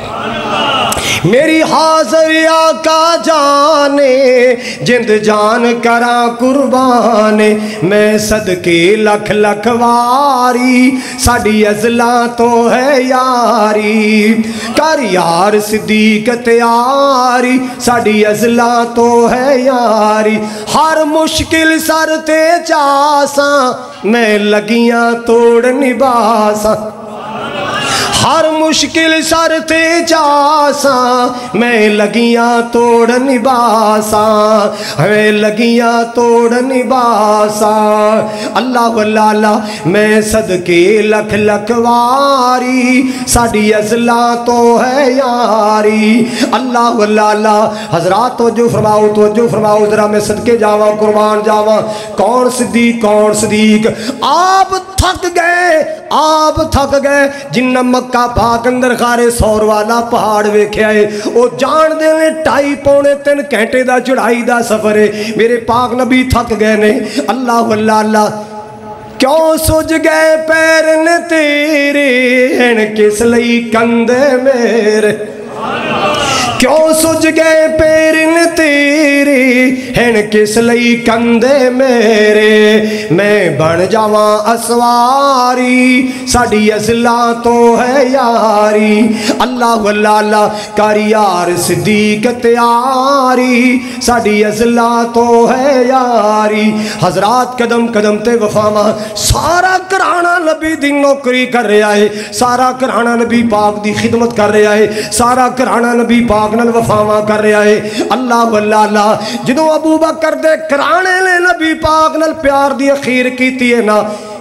میری حاضر آقا جانے جند جان کراں قربان میں صدقے لکھ لکھ واری ساڈی ازلاں تو ہے یاری کر یار صدیق تیاری ساڈی ازلاں تو ہے یاری ہر مشکل سر تے جاساں میں لگیاں توڑ نباساں ہر مشکل سر تے جاساں میں لگیاں توڑ نباساں میں لگیاں توڑ نباساں اللہ اللہ اللہ میں صدقے لکھ لکھ واری ساڈی ازلاں تو ہے یاری اللہ اللہ اللہ حضرات توجہ فرماؤ توجہ فرماؤ ذرا میں صدقے جاواں قربان جاواں کون صدیق کون صدیق آپ تھک گئے آپ تھک گئے جنہ مکہ پاک اندر خارے سور والا پہاڑ ویکھے آئے او جان دے نے ٹائی پونے تین گھنٹے دا چڑھائی دا سفر ہے میرے پاک نبی تھک گئے نے اللہ اللہ اللہ کیوں سج گئے پیرن تیرے ہن کس لئی کندے میرے کیوں سج گئے پیرن تیرے ہن کس لئی کندے میرے میں بن جاواں اسواری ساڈی ازلاں تو ہے یاری اللہ اللہ اللہ کاری یار صدیق تیاری ساڈی ازلاں تو ہے یاری حضرات قدم قدم تے وفاواں سارا گھرانہ نبی دی نوکری کر رہا ہے سارا گھرانہ نبی پاک دی خدمت کر رہا ہے سارا گھرانہ نبی پاک نال وفاواں کر رہا ہے اللہ اللہ اللہ جدوں ابو بکر دے کرانے نے نبی پاک نال پیار دی اخیر کیتی ہے نا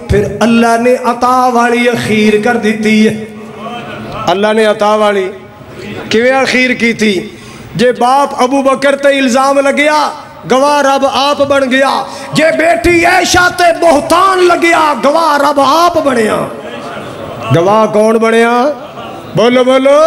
پھر اللہ نے عطا والی اخیر کر دیتی ہے. اللہ نے عطا والی کیویں اخیر کی تھی؟ جے باپ ابو بکر تے الزام لگیا گواہ رب آپ بن گیا. جے بیٹی عائشہ تے بہتان لگیا گواہ رب آپ بنیا. گواہ کون بنیا؟ بولو بولو.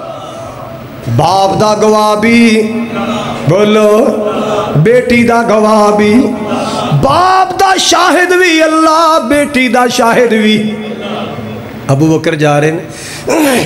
باپ دا گواہ بھی بولو، بیٹی دا گواہ بھی، باپ دا شاہد بھی اللہ، بیٹی دا شاہد بھی. ابو بکر جا رہے ہیں،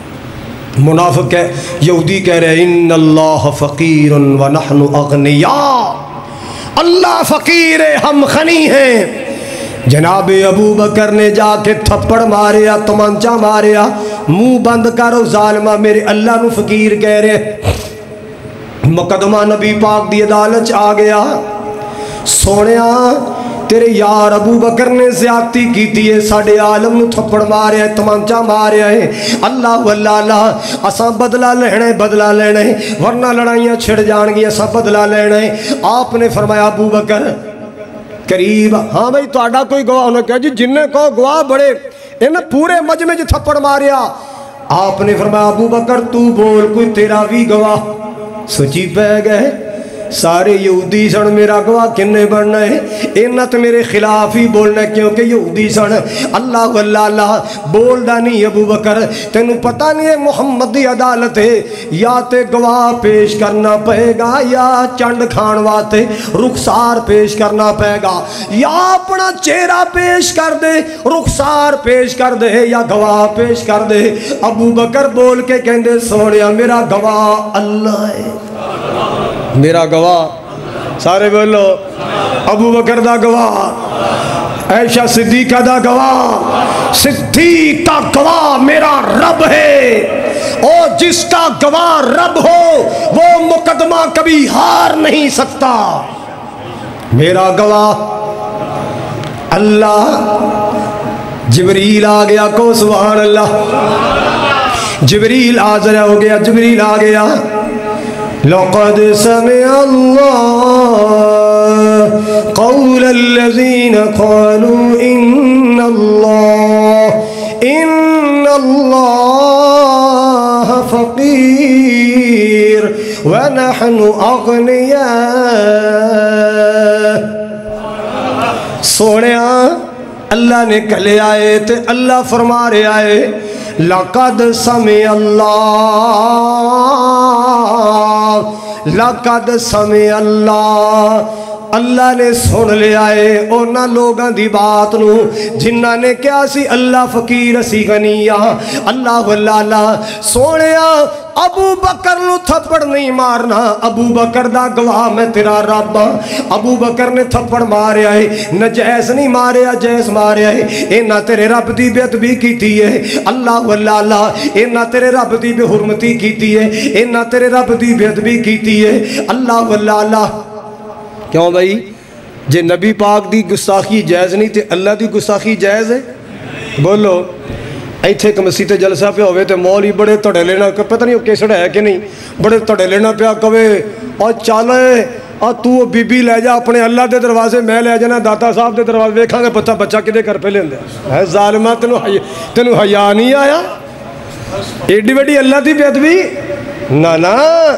منافق ہے یہودی کہہ رہے ان اللہ فقیر ونحن اغنیاء، اللہ فقیر ہے ہم غنی ہیں. جناب ابو بکر نے جا کے تھپڑ ماریا، تمانچہ ماریا، منہ بند کرو ظالمہ، میرے اللہ نو فقیر کہہ رہے. مقدمہ نبی پاک دی عدالت آ گیا. سونیا تیرے یار ابو بکر نے زیادتی کی تھی ہے، ساڑھے عالم نو تھپڑ ماریا ہے، تمانچہ ماریا ہے. اللہ واللہ اللہ اساں بدلہ لینا ہے، بدلہ لینا ہے، ورنہ لڑائیاں چھڑ جان گی، اساں بدلہ لینا ہے. آپ نے فرمایا ابو بکر قریب، ہاں بھئی تو آڈا کوئی گواہ ہونا کیا جی؟ جن نے کہو گواہ بڑے انہیں پورے مجمع جی تھپڑ ماریا. آپ نے فرمایا ابو بکر تو بول، کوئی تیرا بھی گواہ. سچی پہ گئے سارے یہودی سن، میرا گواہ کنے بننا ہے؟ انہاں تے میرے خلاف ہی بولنا ہے کیونکہ یہودی سن. اللہ واللہ اللہ بولدا نہیں ابو بکر، تینوں پتہ نہیں ہے محمد دی عدالت ہے، یا تے گواہ پیش کرنا پہے گا یا چنڈ کھان واسطے رخسار پیش کرنا پہے گا، یا اپنا چہرہ پیش کر دے، رخسار پیش کر دے یا گواہ پیش کر دے. ابو بکر بول کے کہندے سونیا میرا گواہ اللہ ہے، میرا گواہ. سارے بولو ابو بکر دا گواہ، عائشہ صدیقہ دا گواہ، صدیق کا گواہ میرا رب ہے. اور جس کا گواہ رب ہو وہ مقدمہ کبھی ہار نہیں سکتا. میرا گواہ اللہ. جبریل آ گیا کو سبحان اللہ. جبریل حاضر ہو گیا، جبریل آ گیا. لقد سمع اللہ قول الذین قالوا ان اللہ ان اللہ فقیر ونحن اغنیاء. سونیا اللہ نے کلے آئے تے اللہ فرما رہے آئے لقد سمع اللہ، لقد سمع اللہ، اللہ نے سن لیا ہے اونا لوگاں دی بات نو جنہاں نے کیا سی اللہ فقیر اسی غنیہ. اللہ واللہ اللہ سونیا ابو بکر نو تھپڑ نہیں مارنا، ابو بکر دا گواہ میں تیرا رب ہاں. ابو بکر نے تھپڑ ماریا ہے، نجائز نہیں ماریا، جائز ماریا ہے. اینا تیرے رب دی بے ادبی کیتی ہے. اللہ واللہ اللہ اینا تیرے رب دی بے حرمتی کیتی ہے، اینا تیرے رب دی بے ادبی کیتی ہے. اللہ واللہ اللہ. کیوں بھائی؟ جے نبی پاک دی گستاخی جائز نہیں تے اللہ دی گستاخی جائز ہے؟ بولو. ایتھے ایک مسیح تے جلسہ پہ ہوئے تے مولی بڑے تڑے لینا، پتہ نہیں وہ کیسڑ ہے کہ نہیں، بڑے تڑے لینا پیا کبے اور چالے اور تو بی بی لے جا اپنے اللہ دے دروازے، میں لے جانا داتا صاحب دے دروازے، ویکھاں گے بچہ بچہ کدے کر پہ لیندے ہے. ظالمہ تینوں حیا نہیں آیا؟ ایڈی وڈی اللہ دی بے ادبی نہ نا.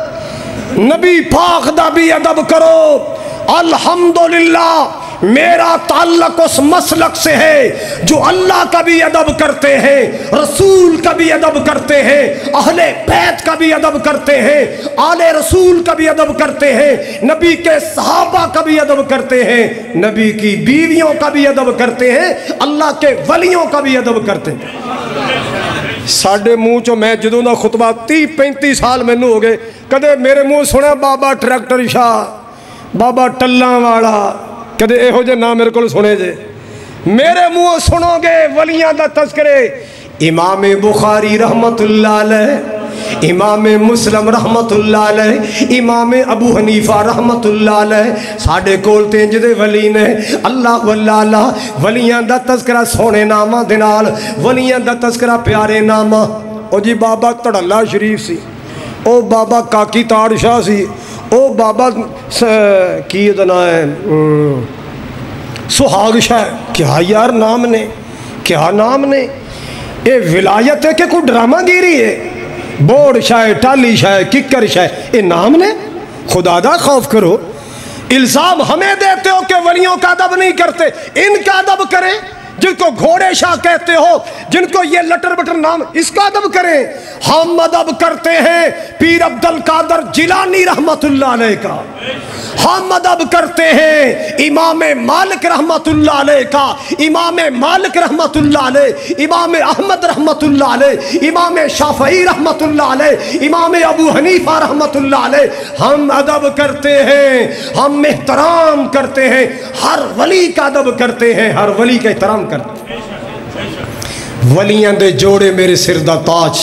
نبی پاک دا بھی ادب کرو. الحمدللہ میرا تعلق اس مسلک سے ہے جو اللہ کا بھی ادب کرتے ہیں، رسول کا بھی ادب کرتے ہیں، اہل بیت کا بھی ادب کرتے ہیں، آل رسول کا بھی ادب کرتے ہیں، نبی کے صحابہ کا بھی ادب کرتے ہیں، نبی کی بیویوں کا بھی ادب کرتے ہیں، اللہ کے ولیوں کا بھی ادب کرتے ہیں. ساڑھے منہ چو میں جدوں دا خطبہ تی پینتی سال میں نو ہو گئے، کدے میرے منہ سنے بابا ٹریکٹر شاہ، بابا ٹلّاں والا، کدے اے ہو جے نہ میرے کو سنے جے. میرے منہ سنو گے ولیاں دا تذکرے. امام بخاری رحمت اللہ علیہ، امام مسلم رحمت اللہ علیہ، امام ابو حنیفہ رحمت اللہ علیہ، ساڑھے کولتے جدے ولی نے. اللہ واللہ اللہ ولیاں دا تذکرہ سونے نامہ دنال، ولیاں دا تذکرہ پیارے نامہ. او جی بابا تڑلہ شریف سی، او بابا کاکی تاڑ شاہ سی، او بابا کی ادنا ہے سہاگ شاہ. کیا یار نام نے، کیا نام نے، اے ولایت ہے کہ کوئی ڈرامہ گیری ہے؟ بورڈ شاہ، ٹالی شاہ، ککر شاہ، اے نام نے؟ خدا دا خوف کرو۔ الزام ہمیں دیتے ہو کہ ولیوں کا ادب نہیں کرتے، ان کا ادب کریں۔ جن کو گھوڑے شاہ کہتے ہو، جن کو یہ لٹر بٹر نام، اس کا ادب کریں۔ ہم ادب کرتے ہیں پیر عبد القادر جیلانی رحمت اللہ علیہ کا، ہم ادب کرتے ہیں امام مالک رحمت اللہ علیہ کا، امام مالک رحمت اللہ علیہ، امام احمد رحمت اللہ علیہ، امام شافعی رحمت اللہ علیہ، امام ابو حنیفہ رحمت اللہ علیہ۔ ہم ادب کرتے ہیں، ہم احترام کرتے ہیں، ہر ولی کا ادب کرتے ہیں، ہر ولی کا احترام کرتے ہیں۔ ولیاں دے جوڑے میرے سر دا تاج،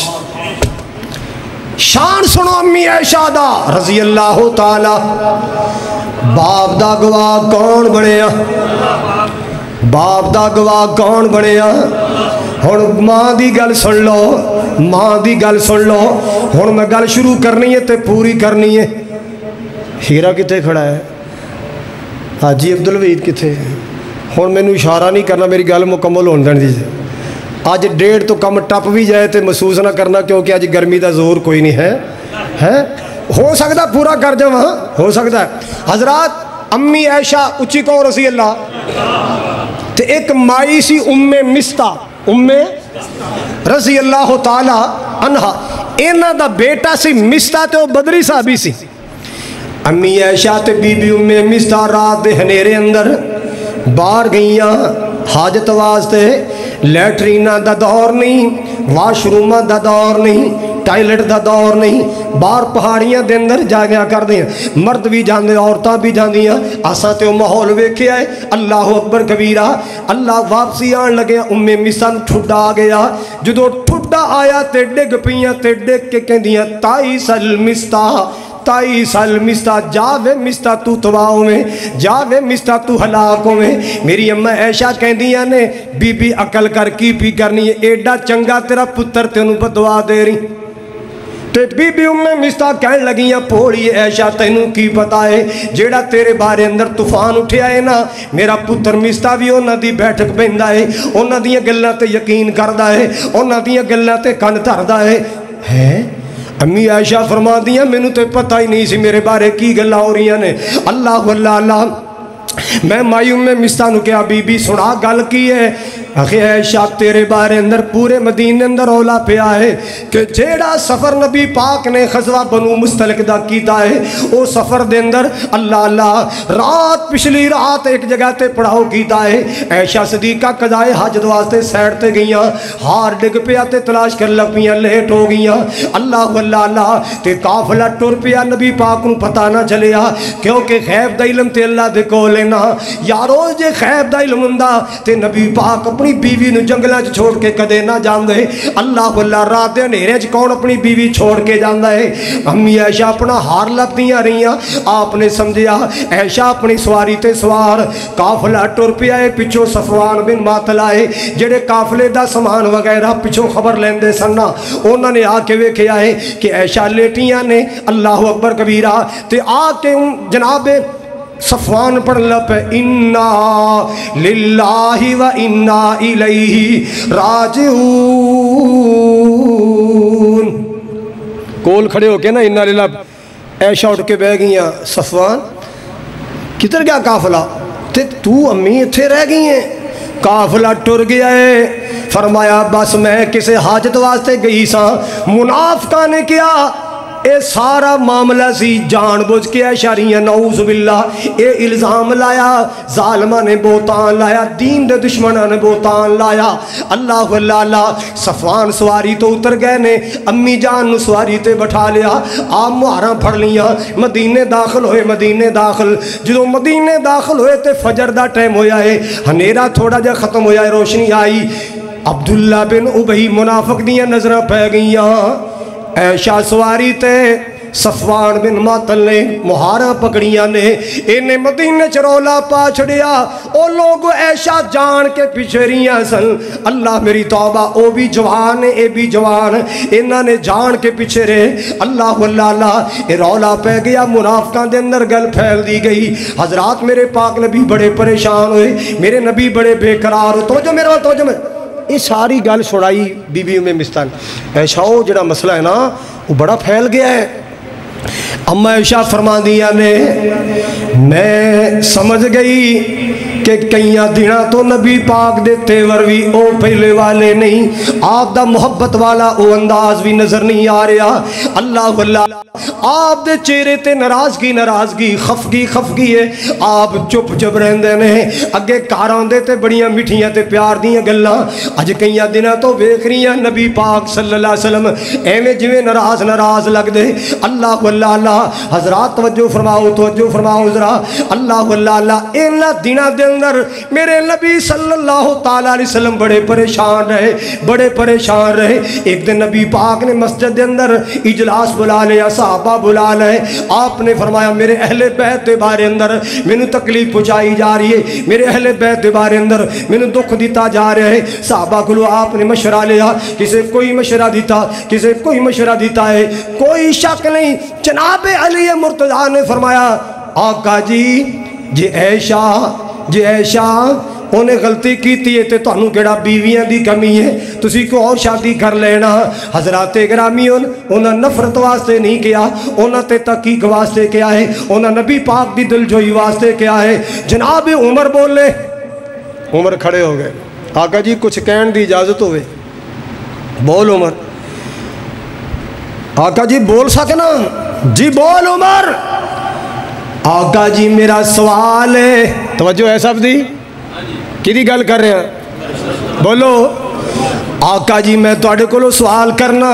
شان سنو امی عائشہ دا رضی اللہ تعالی۔ باپ دا گواہ کون بنیا؟ باپ دا گواہ کون بنیا؟ ہن ماں دی گل سن لو، ماں دی گل سن لو۔ ہن میں گل شروع کرنی ہے تے پوری کرنی ہے۔ ہیرا کتے کھڑا ہے؟ حاجی عبدالوحید کتے؟ ہن مینوں اشارہ نہیں کرنا، میری گل مکمل ہون دین دیجیے۔ آج ڈیڑھ تو کم ٹپ بھی جائے تو محسوس نہ کرنا، کیونکہ آج گرمی دا زور کوئی نہیں ہے، ہے ہو سکتا پورا کر جاؤ، ہاں ہو سکتا ہے۔ حضرات امی عائشہ اچھی کو رضی اللہ تے ایک مائی سی ام مستح، ام رضی اللہ تعالی عنہا، اینا دا بیٹا سی مستح تے وہ بدری صحابی سی۔ امی عائشہ تے بی بی ام مستح رات دے ہنیرے اندر باہر گئیاں حاجت واسطے۔ لیٹرینہ دا دور نہیں، واش رومہ دا دور نہیں، ٹائلٹ دا دور نہیں، باہر پہاڑیاں دے اندر جا گیا کر دیا، مرد بھی جاندے عورتاں بھی جاندیااں۔ آساں تے وہ ماحول ویکھے آئے، اللہ اکبر کبیرہ، اللہ واپسی آن لگے۔ ام مستح ٹھڈا آ گیا، جدو ٹھڈا آیا تے ڈگ پیاں تے ڈگ کے کہندیاں تائی سل مستح، تائی سال مستح، جاوے مستح تو تواؤں میں، جاوے مستح تو ہلاکوں میں۔ میری اماں عائشہ کہندیاں نے بی بی عقل کر کی پی کرنی ہے، ایڈا چنگا تیرا پتر تینوں بدعا دے رہی۔ تے بی بی ام مستح کہن لگیاں پوڑی عائشہ تینوں کی پتا ہے جیڑا تیرے بارے اندر طوفان اٹھیا ہے نا، میرا پتر مستح بھی انہاں دی بیٹھک بہندا ہے، انہاں دیاں گلاں تے یقین کردا ہے، انہاں دیاں گلاں تے کن دھردا ہے۔ ہے امی عائشہ فرما دیاں مینوں تے پتہ ہی نہیں سی میرے بارے کی گلاں ہو رہی نے۔ اللہ اللہ اللہ، میں مائی ام مستح نو کہا بی بی سنا گل کی ہے؟ اخی عائشہ تیرے بارے اندر پورے مدینے اندر اولا پیا ہے کہ جیڑا سفر نبی پاک نے غزوہ بنو مستلق دا کیتا ہے، او سفر دے اندر اللہ اللہ رات پچھلی رات ایک جگہ تے پڑاؤ کیتا ہے۔ عائشہ صدیقہ قضائے حاجت واسطے سیر تے گئیاں، ہار ڈگ پیا تے تلاش کر لگ پیاں، لیٹ ہو گئیاں۔ اللہ اللہ اللہ تے قافلہ ٹر پیا، نبی پاک نو پتہ نہ چلیا، کیونکہ غیب دا علم تے اللہ دے کول ہے نا۔ یارو جے غیب دا علم ہوندا تے نبی پاک اپنی بیوی نو جنگلاں چھوڑ کے کدے نہ جاندے۔ اللہ اللہ رات دے ہنیرے چ کون اپنی بیوی چھوڑ کے جاندا ہے؟ امی عائشہ اپنا ہار لبدیاں رہیاں، آپ نے سمجھیا عائشہ اپنی سواری تے سوار، قافلہ ٹر پیا ہے، پچھو صفوان بن معطل آئے جڑے قافلے دا سامان وغیرہ پچھو خبر لیندے سننا، انہوں نے آ کے ویکھیا ہے کہ عائشہ لیٹیاں نے۔ اللہ اکبر کبیرہ تے آ کے جناب صفوان پڑھ لپے انا للہ و انا الیہ راجعون، کول کھڑے ہو کے نا انا للہ، عائشہ اٹھ کے بہ گئیاں صفوان کدھر گیا قافلہ؟ تے تو امی اتھے رہ گئی ہیں؟ قافلہ ٹر گیا ہے۔ فرمایا بس میں کسے حاجت واسطے گئی سا، منافقہ نے کیا اے سارا معاملہ سی جان بوجھ کے اشاریاں، نعوذ باللہ اے الزام لایا، ظالمہ نے بہتان لایا، دین دے دشمنہ نے بہتان لایا۔ اللہ اللہ اللہ، صفوان سواری تو اتر گئے نے، امی جان نو سواری تے بٹھا لیا، آپ مہاراں پھڑ لیاں، مدینے داخل ہوئے۔ مدینے داخل جدو مدینے داخل ہوئے تے فجر دا ٹائم ہویا ہے، ہنیرا تھوڑا جا ختم ہویا ہے، روشنی آئی۔ عبداللہ بن ابی منافق دیاں نظرہ پہ گئیاں، عائشہ سواری تے صفوان بن معطل نے مہارا پکڑیاں نے انہیں مدینے چ رولا پا چھڑیا او لوگ ایشا جان کے پیچھے ریاں سن اللہ میری توبہ او بھی جوان اے بھی جوان انہاں نے جان کے پیچھے رہے اللہ اللہ اللہ اے رولا پہ گیا منافقان دے اندر گل پھیل دی گئی حضرات میرے پاک نبی بڑے پریشان ہوئے میرے نبی بڑے بے قرار ہوئے توجہ میرے وال توجہ میں یہ ساری گل سنائی بی بی ام مستان ایشا ہو جڑا مسئلہ ہے نا وہ بڑا پھیل گیا ہے اما عائشہ فرما دیا نے میں سمجھ گئی کہ کئیاں دینا تو نبی پاک دے تیور بھی او پہلے والے نہیں آپ دا محبت والا او انداز بھی نظر نہیں آ رہا اللہ اللہ آپ دے چہرے تے ناراضگی ناراضگی خفگی خفگی ہے آپ چپ چپ رہندے نے اگے کاراں دے تے بڑیاں میٹھیاں تے پیار دیاں گلاں اج کئیاں دینا تو ویکھ رہیاں نبی پاک صلی اللہ علیہ وسلم ایویں جویں ناراض ناراض لگ دے اللہ اللہ اللہ حضرات توجہ فرماؤ توجہ فرماؤ ذرا اللہ اللہ اللہ انہاں دناں دے اندر میرے نبی صلی اللہ تعالیٰ علیہ وسلم بڑے پریشان رہے بڑے پریشان رہے ایک دن نبی پاک نے مسجد دے اندر اجلاس بلا لیا صحابہ بلا لے آپ نے فرمایا میرے اہل بیت دے بارے اندر مینوں تکلیف پہنچائی جا رہی ہے میرے اہل بیت دے بارے اندر مینوں دکھ دیتا جا رہا ہے صحابہ کو آپ نے مشورہ لیا کسے کوئی مشورہ دیتا کسے کوئی مشورہ دیتا ہے کوئی شک نہیں جناب علی مرتضیٰ نے فرمایا آقا جی جی عائشہ جی عائشہ انہیں غلطی کیتی ہے تے تانوں کیڑا بیویاں دی کمی ہے تسی کو اور شادی کر لینا حضرات گرامی انہاں نفرت واسطے نہیں کیا انہاں تے تحقیق واسطے کیا ہے انہاں نبی پاک دی دل جوئی واسطے کیا ہے جناب عمر بولے عمر کھڑے ہو گئے آقا جی کچھ کہن دی اجازت ہوئے بول عمر آقا جی بول سکنا جی بول عمر آقا جی میرا سوال ہے توجہ ہے سب دی کدی گل کر رہے ہیں بولو آقا جی میں تواڈے کولوں سوال کرنا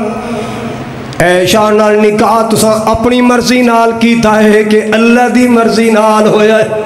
عائشہ نال نکاح تساں اپنی مرضی نال کیتا ہے کہ اللہ دی مرضی نال ہویا ہے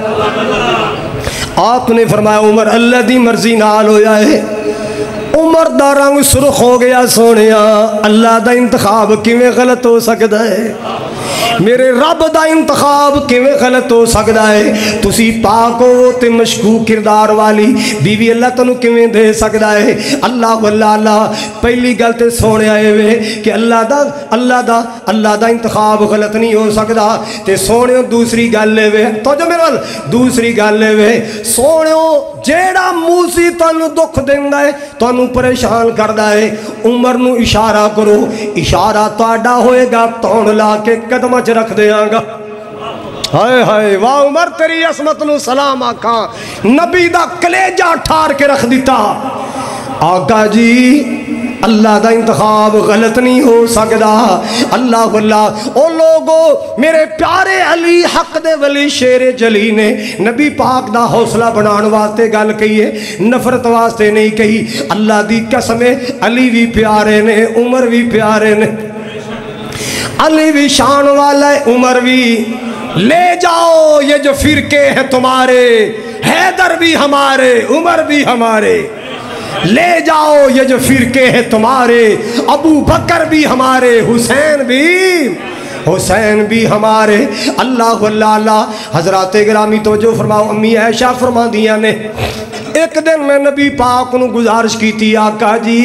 آپ نے فرمایا عمر اللہ دی مرضی نال ہویا ہے عمر دا رنگ سرخ ہو گیا سونیا اللہ دا انتخاب کیویں غلط ہو سکتا ہے میرے رب دا انتخاب کیویں غلط ہو سکتا ہے تسی پاک ہو تے مشکوک کردار والی بیوی اللہ تنو کیویں دے سکتا ہے اللہ اللہ اللہ پہلی گل تے سونے آئے وے کہ اللہ دا اللہ دا اللہ دا انتخاب غلط نہیں ہو سکتا تے سونے دوسری گل لے وے تو جو میرے وال دوسری گل لے وے سونے جیڑا موسی تنو دکھ دیندا ہے تنو پریشان کردا ہے عمر نو اشارہ کرو اشارہ تہاڈا ہوئے گا تون لا کے قدم چ رکھ دیاں گا ہائے ہائے واہ عمر تیری عصمت نو سلام آقا نبی دا کلیجہ ٹھار کے رکھ دیتا آقا جی اللہ دا انتخاب غلط نہیں ہو سکتا اللہ اللہ او لوگو میرے پیارے علی حق دے ولی شیر جلی نے نبی پاک دا حوصلہ بنان واسطے گل کہی ہے نفرت واسطے نہیں کہی اللہ دی قسم علی بھی پیارے نے عمر بھی پیارے نے علی بھی شان والا ہے عمر بھی لے جاؤ یہ جو فرقے ہیں تمہارے حیدر بھی ہمارے عمر بھی ہمارے لے جاؤ یہ جو فرقے ہیں تمہارے ابو بکر بھی ہمارے حسین بھی حسین بھی ہمارے اللہ اللہ اللہ حضرات گرامی توجہ فرماؤ امی عائشہ فرما دیا نے ایک دن میں نبی پاک نو گزارش کی تھی آقا جی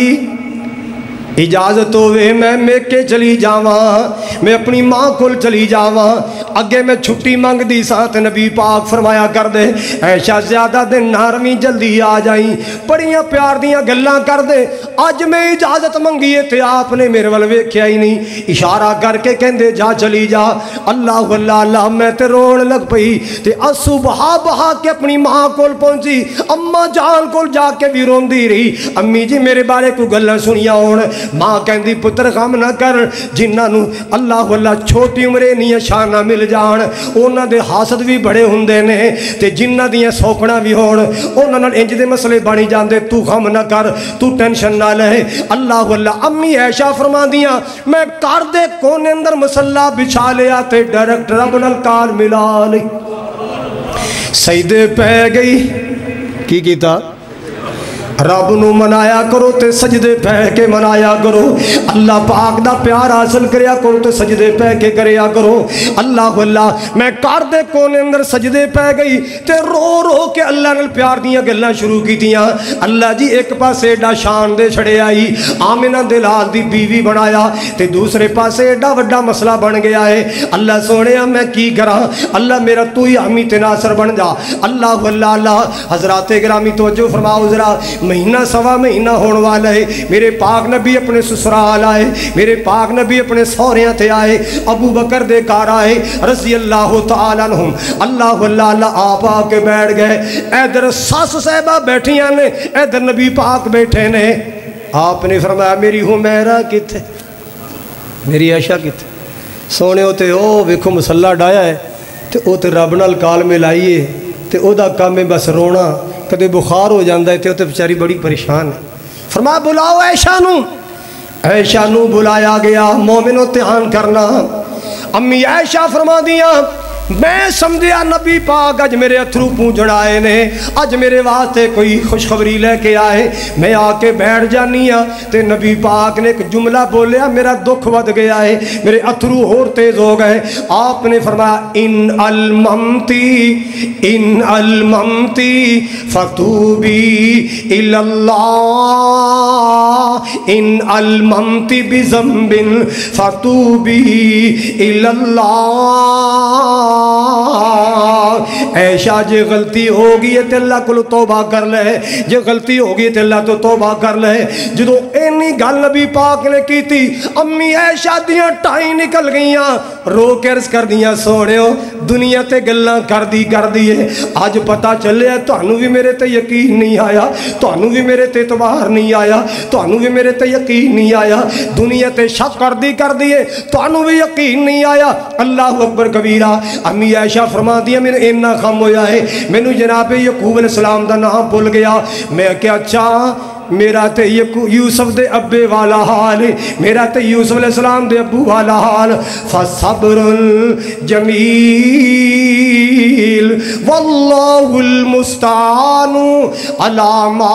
اجازت ہوئے میں میکے چلی جاواں میں اپنی ماں کول چلی جاواں اگے میں چھٹی مانگ دی ساتھ نبی پاک فرمایا کر دے عائشہ زیادہ دن نارمی جلدی آ جائیں بڑیاں پیار دیاں گلاں کر دے اج میں اجازت منگی ہے تے آپ نے میرے ول ویکھیا ہی نہیں اشارہ کر کے کہندے جا چلی جا اللہ اللہ اللہ میں تے رون لگ پئی تے آنسو بہا بہا کے اپنی ماں کول پہنچی اماں جان کول جا کے بھی روندی رہی امی جی میرے بارے کوئی گلاں سنیا ہون ماں کہندی پتر غم نہ کر جنہاں نو اللہ اللہ چھوٹی عمرے نہیں شانہ مل جان انہاں دے حاسد بھی بڑے ہوندے نے تے جنہاں دیاں سوکھنا بھی ہون انہاں نال انج دے مسئلے بانی جاندے تو غم نہ کر تو ٹینشن نہ لے اللہ اللہ امی عائشہ فرماندیاں میں کار دے کونے اندر مسلح بچھا لیا تے ڈائریکٹ رب نال کال ملا لئی سجدے پہ گئی کی کیتا रब नू मनाया करो ते सजदे पै के मनाया करो। अल्लाह पाक दा प्यार हासिल करया करो ते सजदे पै के करया करो। अल्लाह अल्लाह मैं घर दे कोने अंदर सजदे पै गई ते रो रो के अल्लाह नाल प्यार दियां गल्लां शुरू कीतियां। अल्लाह जी एक पासे एडा शान दे छड़े आई, आमिना दे लाल दी बीवी बनाया ते दूसरे पासे एडा वड्डा मसला बन गया है। अल्लाह सोने मैं की करा, अल्लाह मेरा तू ही हामी ते नासर बन जा। अल्लाह अल्लाह अल्लाह हजराते गिरामी तवज्जो फरमाओ जरा, महीना सवा महीना होने वाला है, मेरे पाक नबी अपने ससुराल आए, मेरे पाक नबी अपने सौहरियां ते आए, अबू बकर दे घर आए रज़ी अल्लाह तआला अन्हुम। अल्लाह अल्लाह अल्लाह आप आके बैठ गए। इधर सस साहिबा बैठियां ने, इधर नबी पाक बैठे ने। आपने फरमाया मेरी हुमैरा किथे, मेरी आयशा किथे? सोने ते ओ वेखो मसला डाया है ते ओ ते रब नाल काल मिलाइए ते ओदा काम है बस रोना, कदे बुखार हो जाता है तो ते बेचारी बड़ी परेशान है। फरमाया बुलाओ ऐशा नू। ऐशा नू बुलाया गया। मोमिनो ध्यान करना, अम्मी ऐशा फरमा दिया मैं समझिया नबी पाक अज मेरे अथरू पूंझण आए ने, अज मेरे वास्ते कोई खुशखबरी लेके आए। मैं आके बैठ जानी हाँ ते नबी पाक ने एक जुमला बोलिया, मेरा दुख वध गया है, मेरे अथरू होर तेज हो गए। आपने फरमाया इन अल ममती इन अल ममती फतूबी इल्लल्लाह, इन अल ममती बिज़म्बिन फतूबी इल्लल्लाह। ऐशा जे गलती हो गई है तो अल्लाह को तौबा कर ले, जे गलती हो गई तो अल्लाह तो तौबा कर ले। जो इन्नी गल नबी पाक ने की थी, अम्मी ऐशा दियां टाई निकल गईयां, रो के अर्ज कर दियां सोनियो दुनिया ते गल्लां कर दी कर दी है, अज पता चलिया तुहानू भी मेरे ते यकीन नहीं आया, तुहानू भी मेरे ते एतबार नहीं आया, तुहानू भी मेरे ते यकीन नहीं आया, दुनिया ते शक कर दी कर दी है, तुहानू भी यकीन नहीं आया। अल्लाह अकबर कबीरा। अम्मी ऐशा फरमा दिया मैंने इन्ना कम होया है, मैनू जनाब यकूब अलैहिस्सलाम दा नाम भुल गया। मैं क्या अच्छा मेरा ते यूसुफ दे अब्बे वाला हाल, मेरा ते यूसुफ अलैहिस्सलाम दे अब्बू वाला हाल। फसब्रुन जमील वल्लाहुल मुस्तानु अला मा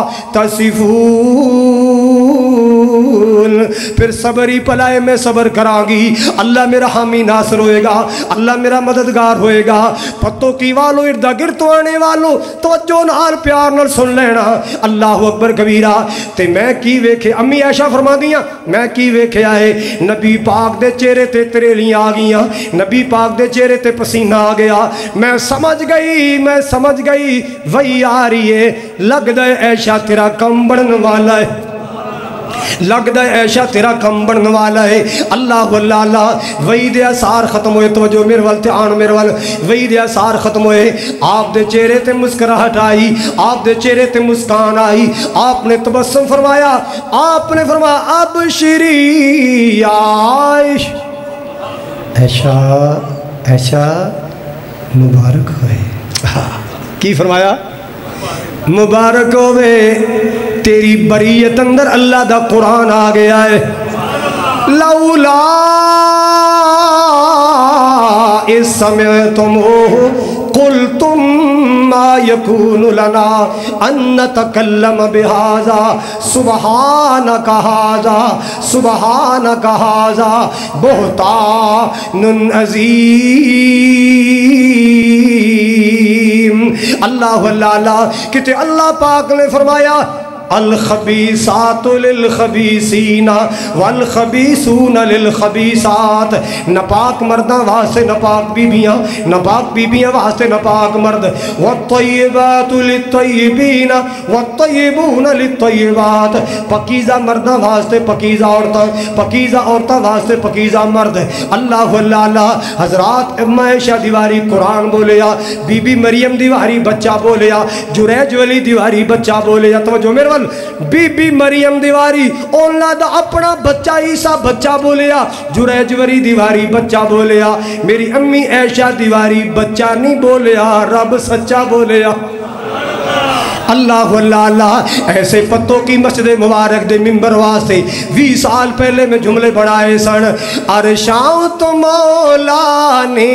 तसिफून। फिर सबर ही पलाए मैं सबर करांगी, अल्लाह मेरा हामी नासर होएगा, अल्लाह मेरा मददगार होएगा। पत्तो की वालो इर्दा गिर्द तो आने वालो तवज्जो नाल प्यार नाल सुन लेना। अल्लाह अकबर कबीरा। ते मैं की वेखे, अम्मी ऐशा फरमा दियां मैं की वेख्या है, नबी पाक दे चेहरे ते तरेलियां आ गईयां, नबी पाक दे चेहरे ते पसीना आ गया। मैं समझ गई मैं समझ गई वही आ रही है, लगदा है ऐशा तेरा कम बढ़न वाला है, लगदा है ऐशा तेरा कम बढ़ने वाला है। अल्लाह अल्लाह अल्लाह। वही दे आसार खत्म होए, तो जो मेरे वाल ध्यान मेरे वाल, वही दे आसार खत्म होए। आप दे चेहरे ते मुस्कुराहट आई, आप दे चेहरे ते मुस्कान आई, आपने तबस्सुम फरमाया, आपने फरमाया अब श्री आयश ऐशा ऐशा मुबारक होए। की फरमाया मुबारक होवे तेरी बरीयत अंदर अल्लाह दा कुरान आ गया है। लौला इस समय तुम हो कुल तुम मा यकूनु लना अन तकल्लम बिहाजा सुबहानक हाजा सुबहानक हाजा बुहतानुन अज़ीम। अल्लाह अल्लाह। किते अल्लाह पाक ने फरमाया अल खबीसातु लिल खबीसीना वल खबीसूना लिल खबीसात। नापाक मर्दां वास्ते नापाक बीबियां, नापाक बीबियां वास्ते नापाक मर्द। वत्तय्यिबातु लित्तय्यिबीना वत्तय्यिबूना लित्तय्यिबात। पकीज़ा मर्दां वास्ते पकीज़ा औरतां, पकीज़ा औरतां वास्ते पकीज़ा मर्द। अल्लाह अल्लाह अल्लाह। हज़रात अम्मा ऐशा दीवारी कुरान बोलिया, बीबी मरियम दीवारी बच्चा बोलिया, जुरैज वली दीवारी बच्चा बोलिया। तो जो मेरे बीबी मरियम दीवारी ओना दा अपना बच्चा ईसा बच्चा बोलिया, जुरैज वली दीवारी बच्चा बोलिया। मेरी अम्मी ऐशा दीवारी बच्चा नहीं बोलिया, रब सच्चा बोलिया। अल्लाह अल्लाह अल्लाह। ऐसे पत्तों की मस्जिद मुबारक दे मिंबर वास्ते बीस साल पहले मैं जुमले बनाए सन। अरशां तो मौला ने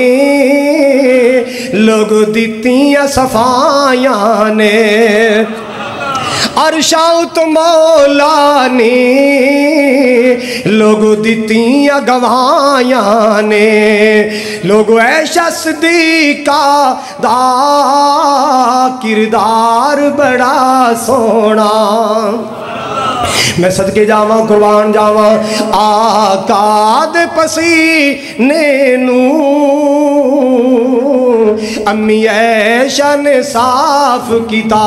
लोग दित्तियां सफायां ने, अरशां तो मौला ने लोगों दित्तियां गवाहियां ने लोगों ऐशा सदीका दा किरदार बड़ा सोना। मैं सदके जावा कुर्बान जावा आका दे पसीने नू अम्मी ऐशा ने साफ किता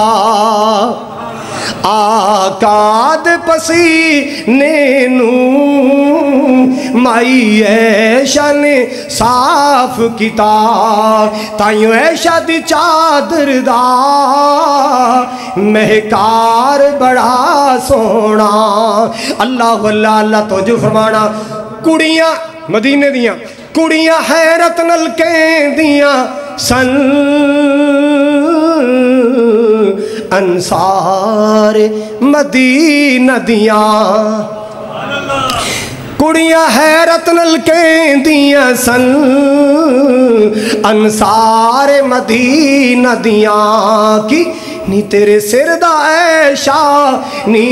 आका दे पसीने नू माई ऐशा ने साफ किता ताइयों ऐशा दी चादर दा महकार बड़ा सोना। अल्लाह वल्ला अल्लाह तोजो फरमाना कुड़ियां मदीने दियां कुड़ियां हैरत नल कहदियां सन अंसार मदीना दियां कुड़ियां हैरत नल कहदियां सन अंसार मदीना दियां की नी तेरे सिर दा ऐशा नी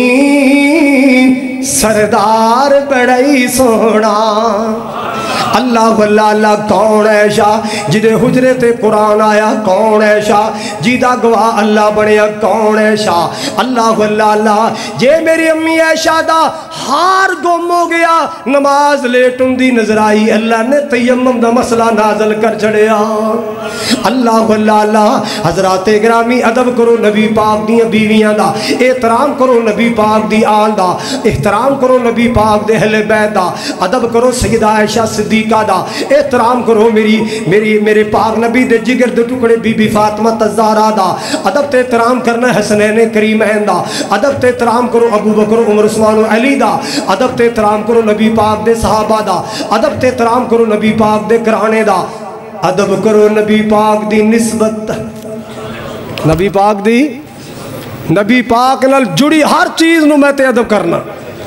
सरदार बड़ा ही सोना। अल्लाह वल्ला अल्लाह कौन ऐशा जिदे हुजरे ते कुरान आया कौन ऐशा जिदा गवाह अल्लाह बनया कौन ऐशा। अल्लाह वल्ला अल्लाह जे मेरी अम्मी ऐशा दा हार गुम हो गया नमाज लेट हुंदी नजर आई अल्लाह ने तयम्मुम दा मसला नाज़िल कर छड़िया। अल्लाह वल्ला अल्लाह हज़राते गिरामी अदब करो नबी पाक दियां बीवियां दा एहतराम करो नबी पाक दी आल दा एहतराम करो नबी पाक दे अहले बैत दा अदब करो सैयदा आयशा सिद्दीका दा एहतराम करो मेरी मेरी मेरे पाक नबी दे जिगर दे टुकड़े बीबी फातिमा तज़ारा दा अदब ते एहतराम करना हसनैन करीमैन दा अदब ते एहतराम करो अबू बकर उमर उस्मान अली दा अदब ते एहतराम करो नबी पाक दे सहाबा दा अदब ते एहतराम करो नबी पाक दे घराने दा अदब करो नबी पाक दी निस्बत नबी पाक दी नबी पाक नाल जुड़ी हर चीज़ नूं मैं ते अदब करना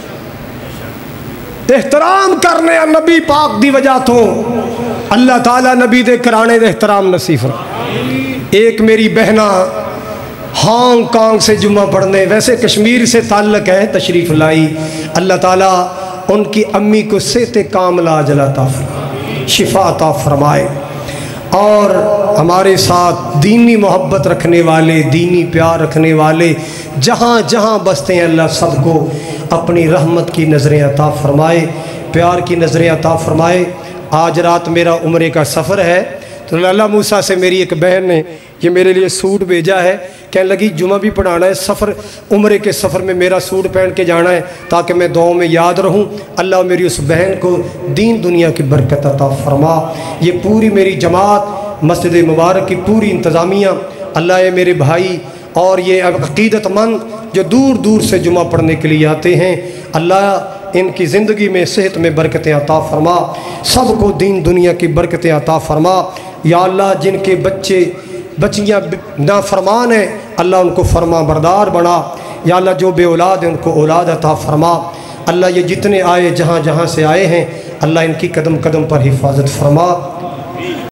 एहतराम करने नबी पाक दी वजह तो अल्लाह ताला नबी दे घराने दे एहतराम नसीब फरमाए। एक मेरी बहना हांगकांग से जुम्मा पढ़ने वैसे कश्मीर से ताल्लुक़ है तशरीफ़ लाई अल्लाह ताला उनकी अम्मी को सेहत कामला अता फरमाए शिफा अता फरमाए और हमारे साथ दीनी मोहब्बत रखने वाले दीनी प्यार रखने वाले जहाँ जहाँ बसते हैं अल्लाह सबको अपनी रहमत की नज़रें अता फरमाए प्यार की नज़रें अता फरमाए। आज रात मेरा उम्रे का सफ़र है तो लाला मूसा से मेरी एक बहन ने ये मेरे लिए सूट भेजा है कहने लगी जुमा भी पढ़ाना है सफ़र उम्रे के सफ़र में मेरा सूट पहन के जाना है ताकि मैं दुआओं में याद रहूं। अल्लाह मेरी उस बहन को दीन दुनिया की बरकत अता फरमा। ये पूरी मेरी जमात मस्जिद मुबारक की पूरी इंतज़ामिया अल्लाह ये मेरे भाई और ये अक़ीदतमंद जो दूर दूर से जुमा पढ़ने के लिए आते हैं अल्लाह इनकी ज़िंदगी में सेहत में बरकतें अता फरमा सबको दीन दुनिया की बरकतें अता फरमा। या अल्लाह जिनके बच्चे बच्चियाँ नाफरमान हैं अल्लाह उनको फरमा बरदार बना। या अल्लाह जो बे औलाद है उनको औलाद अता फरमा। अल्लाह ये जितने आए जहाँ जहाँ से आए हैं अल्लाह इनकी कदम कदम पर हिफाजत फरमा।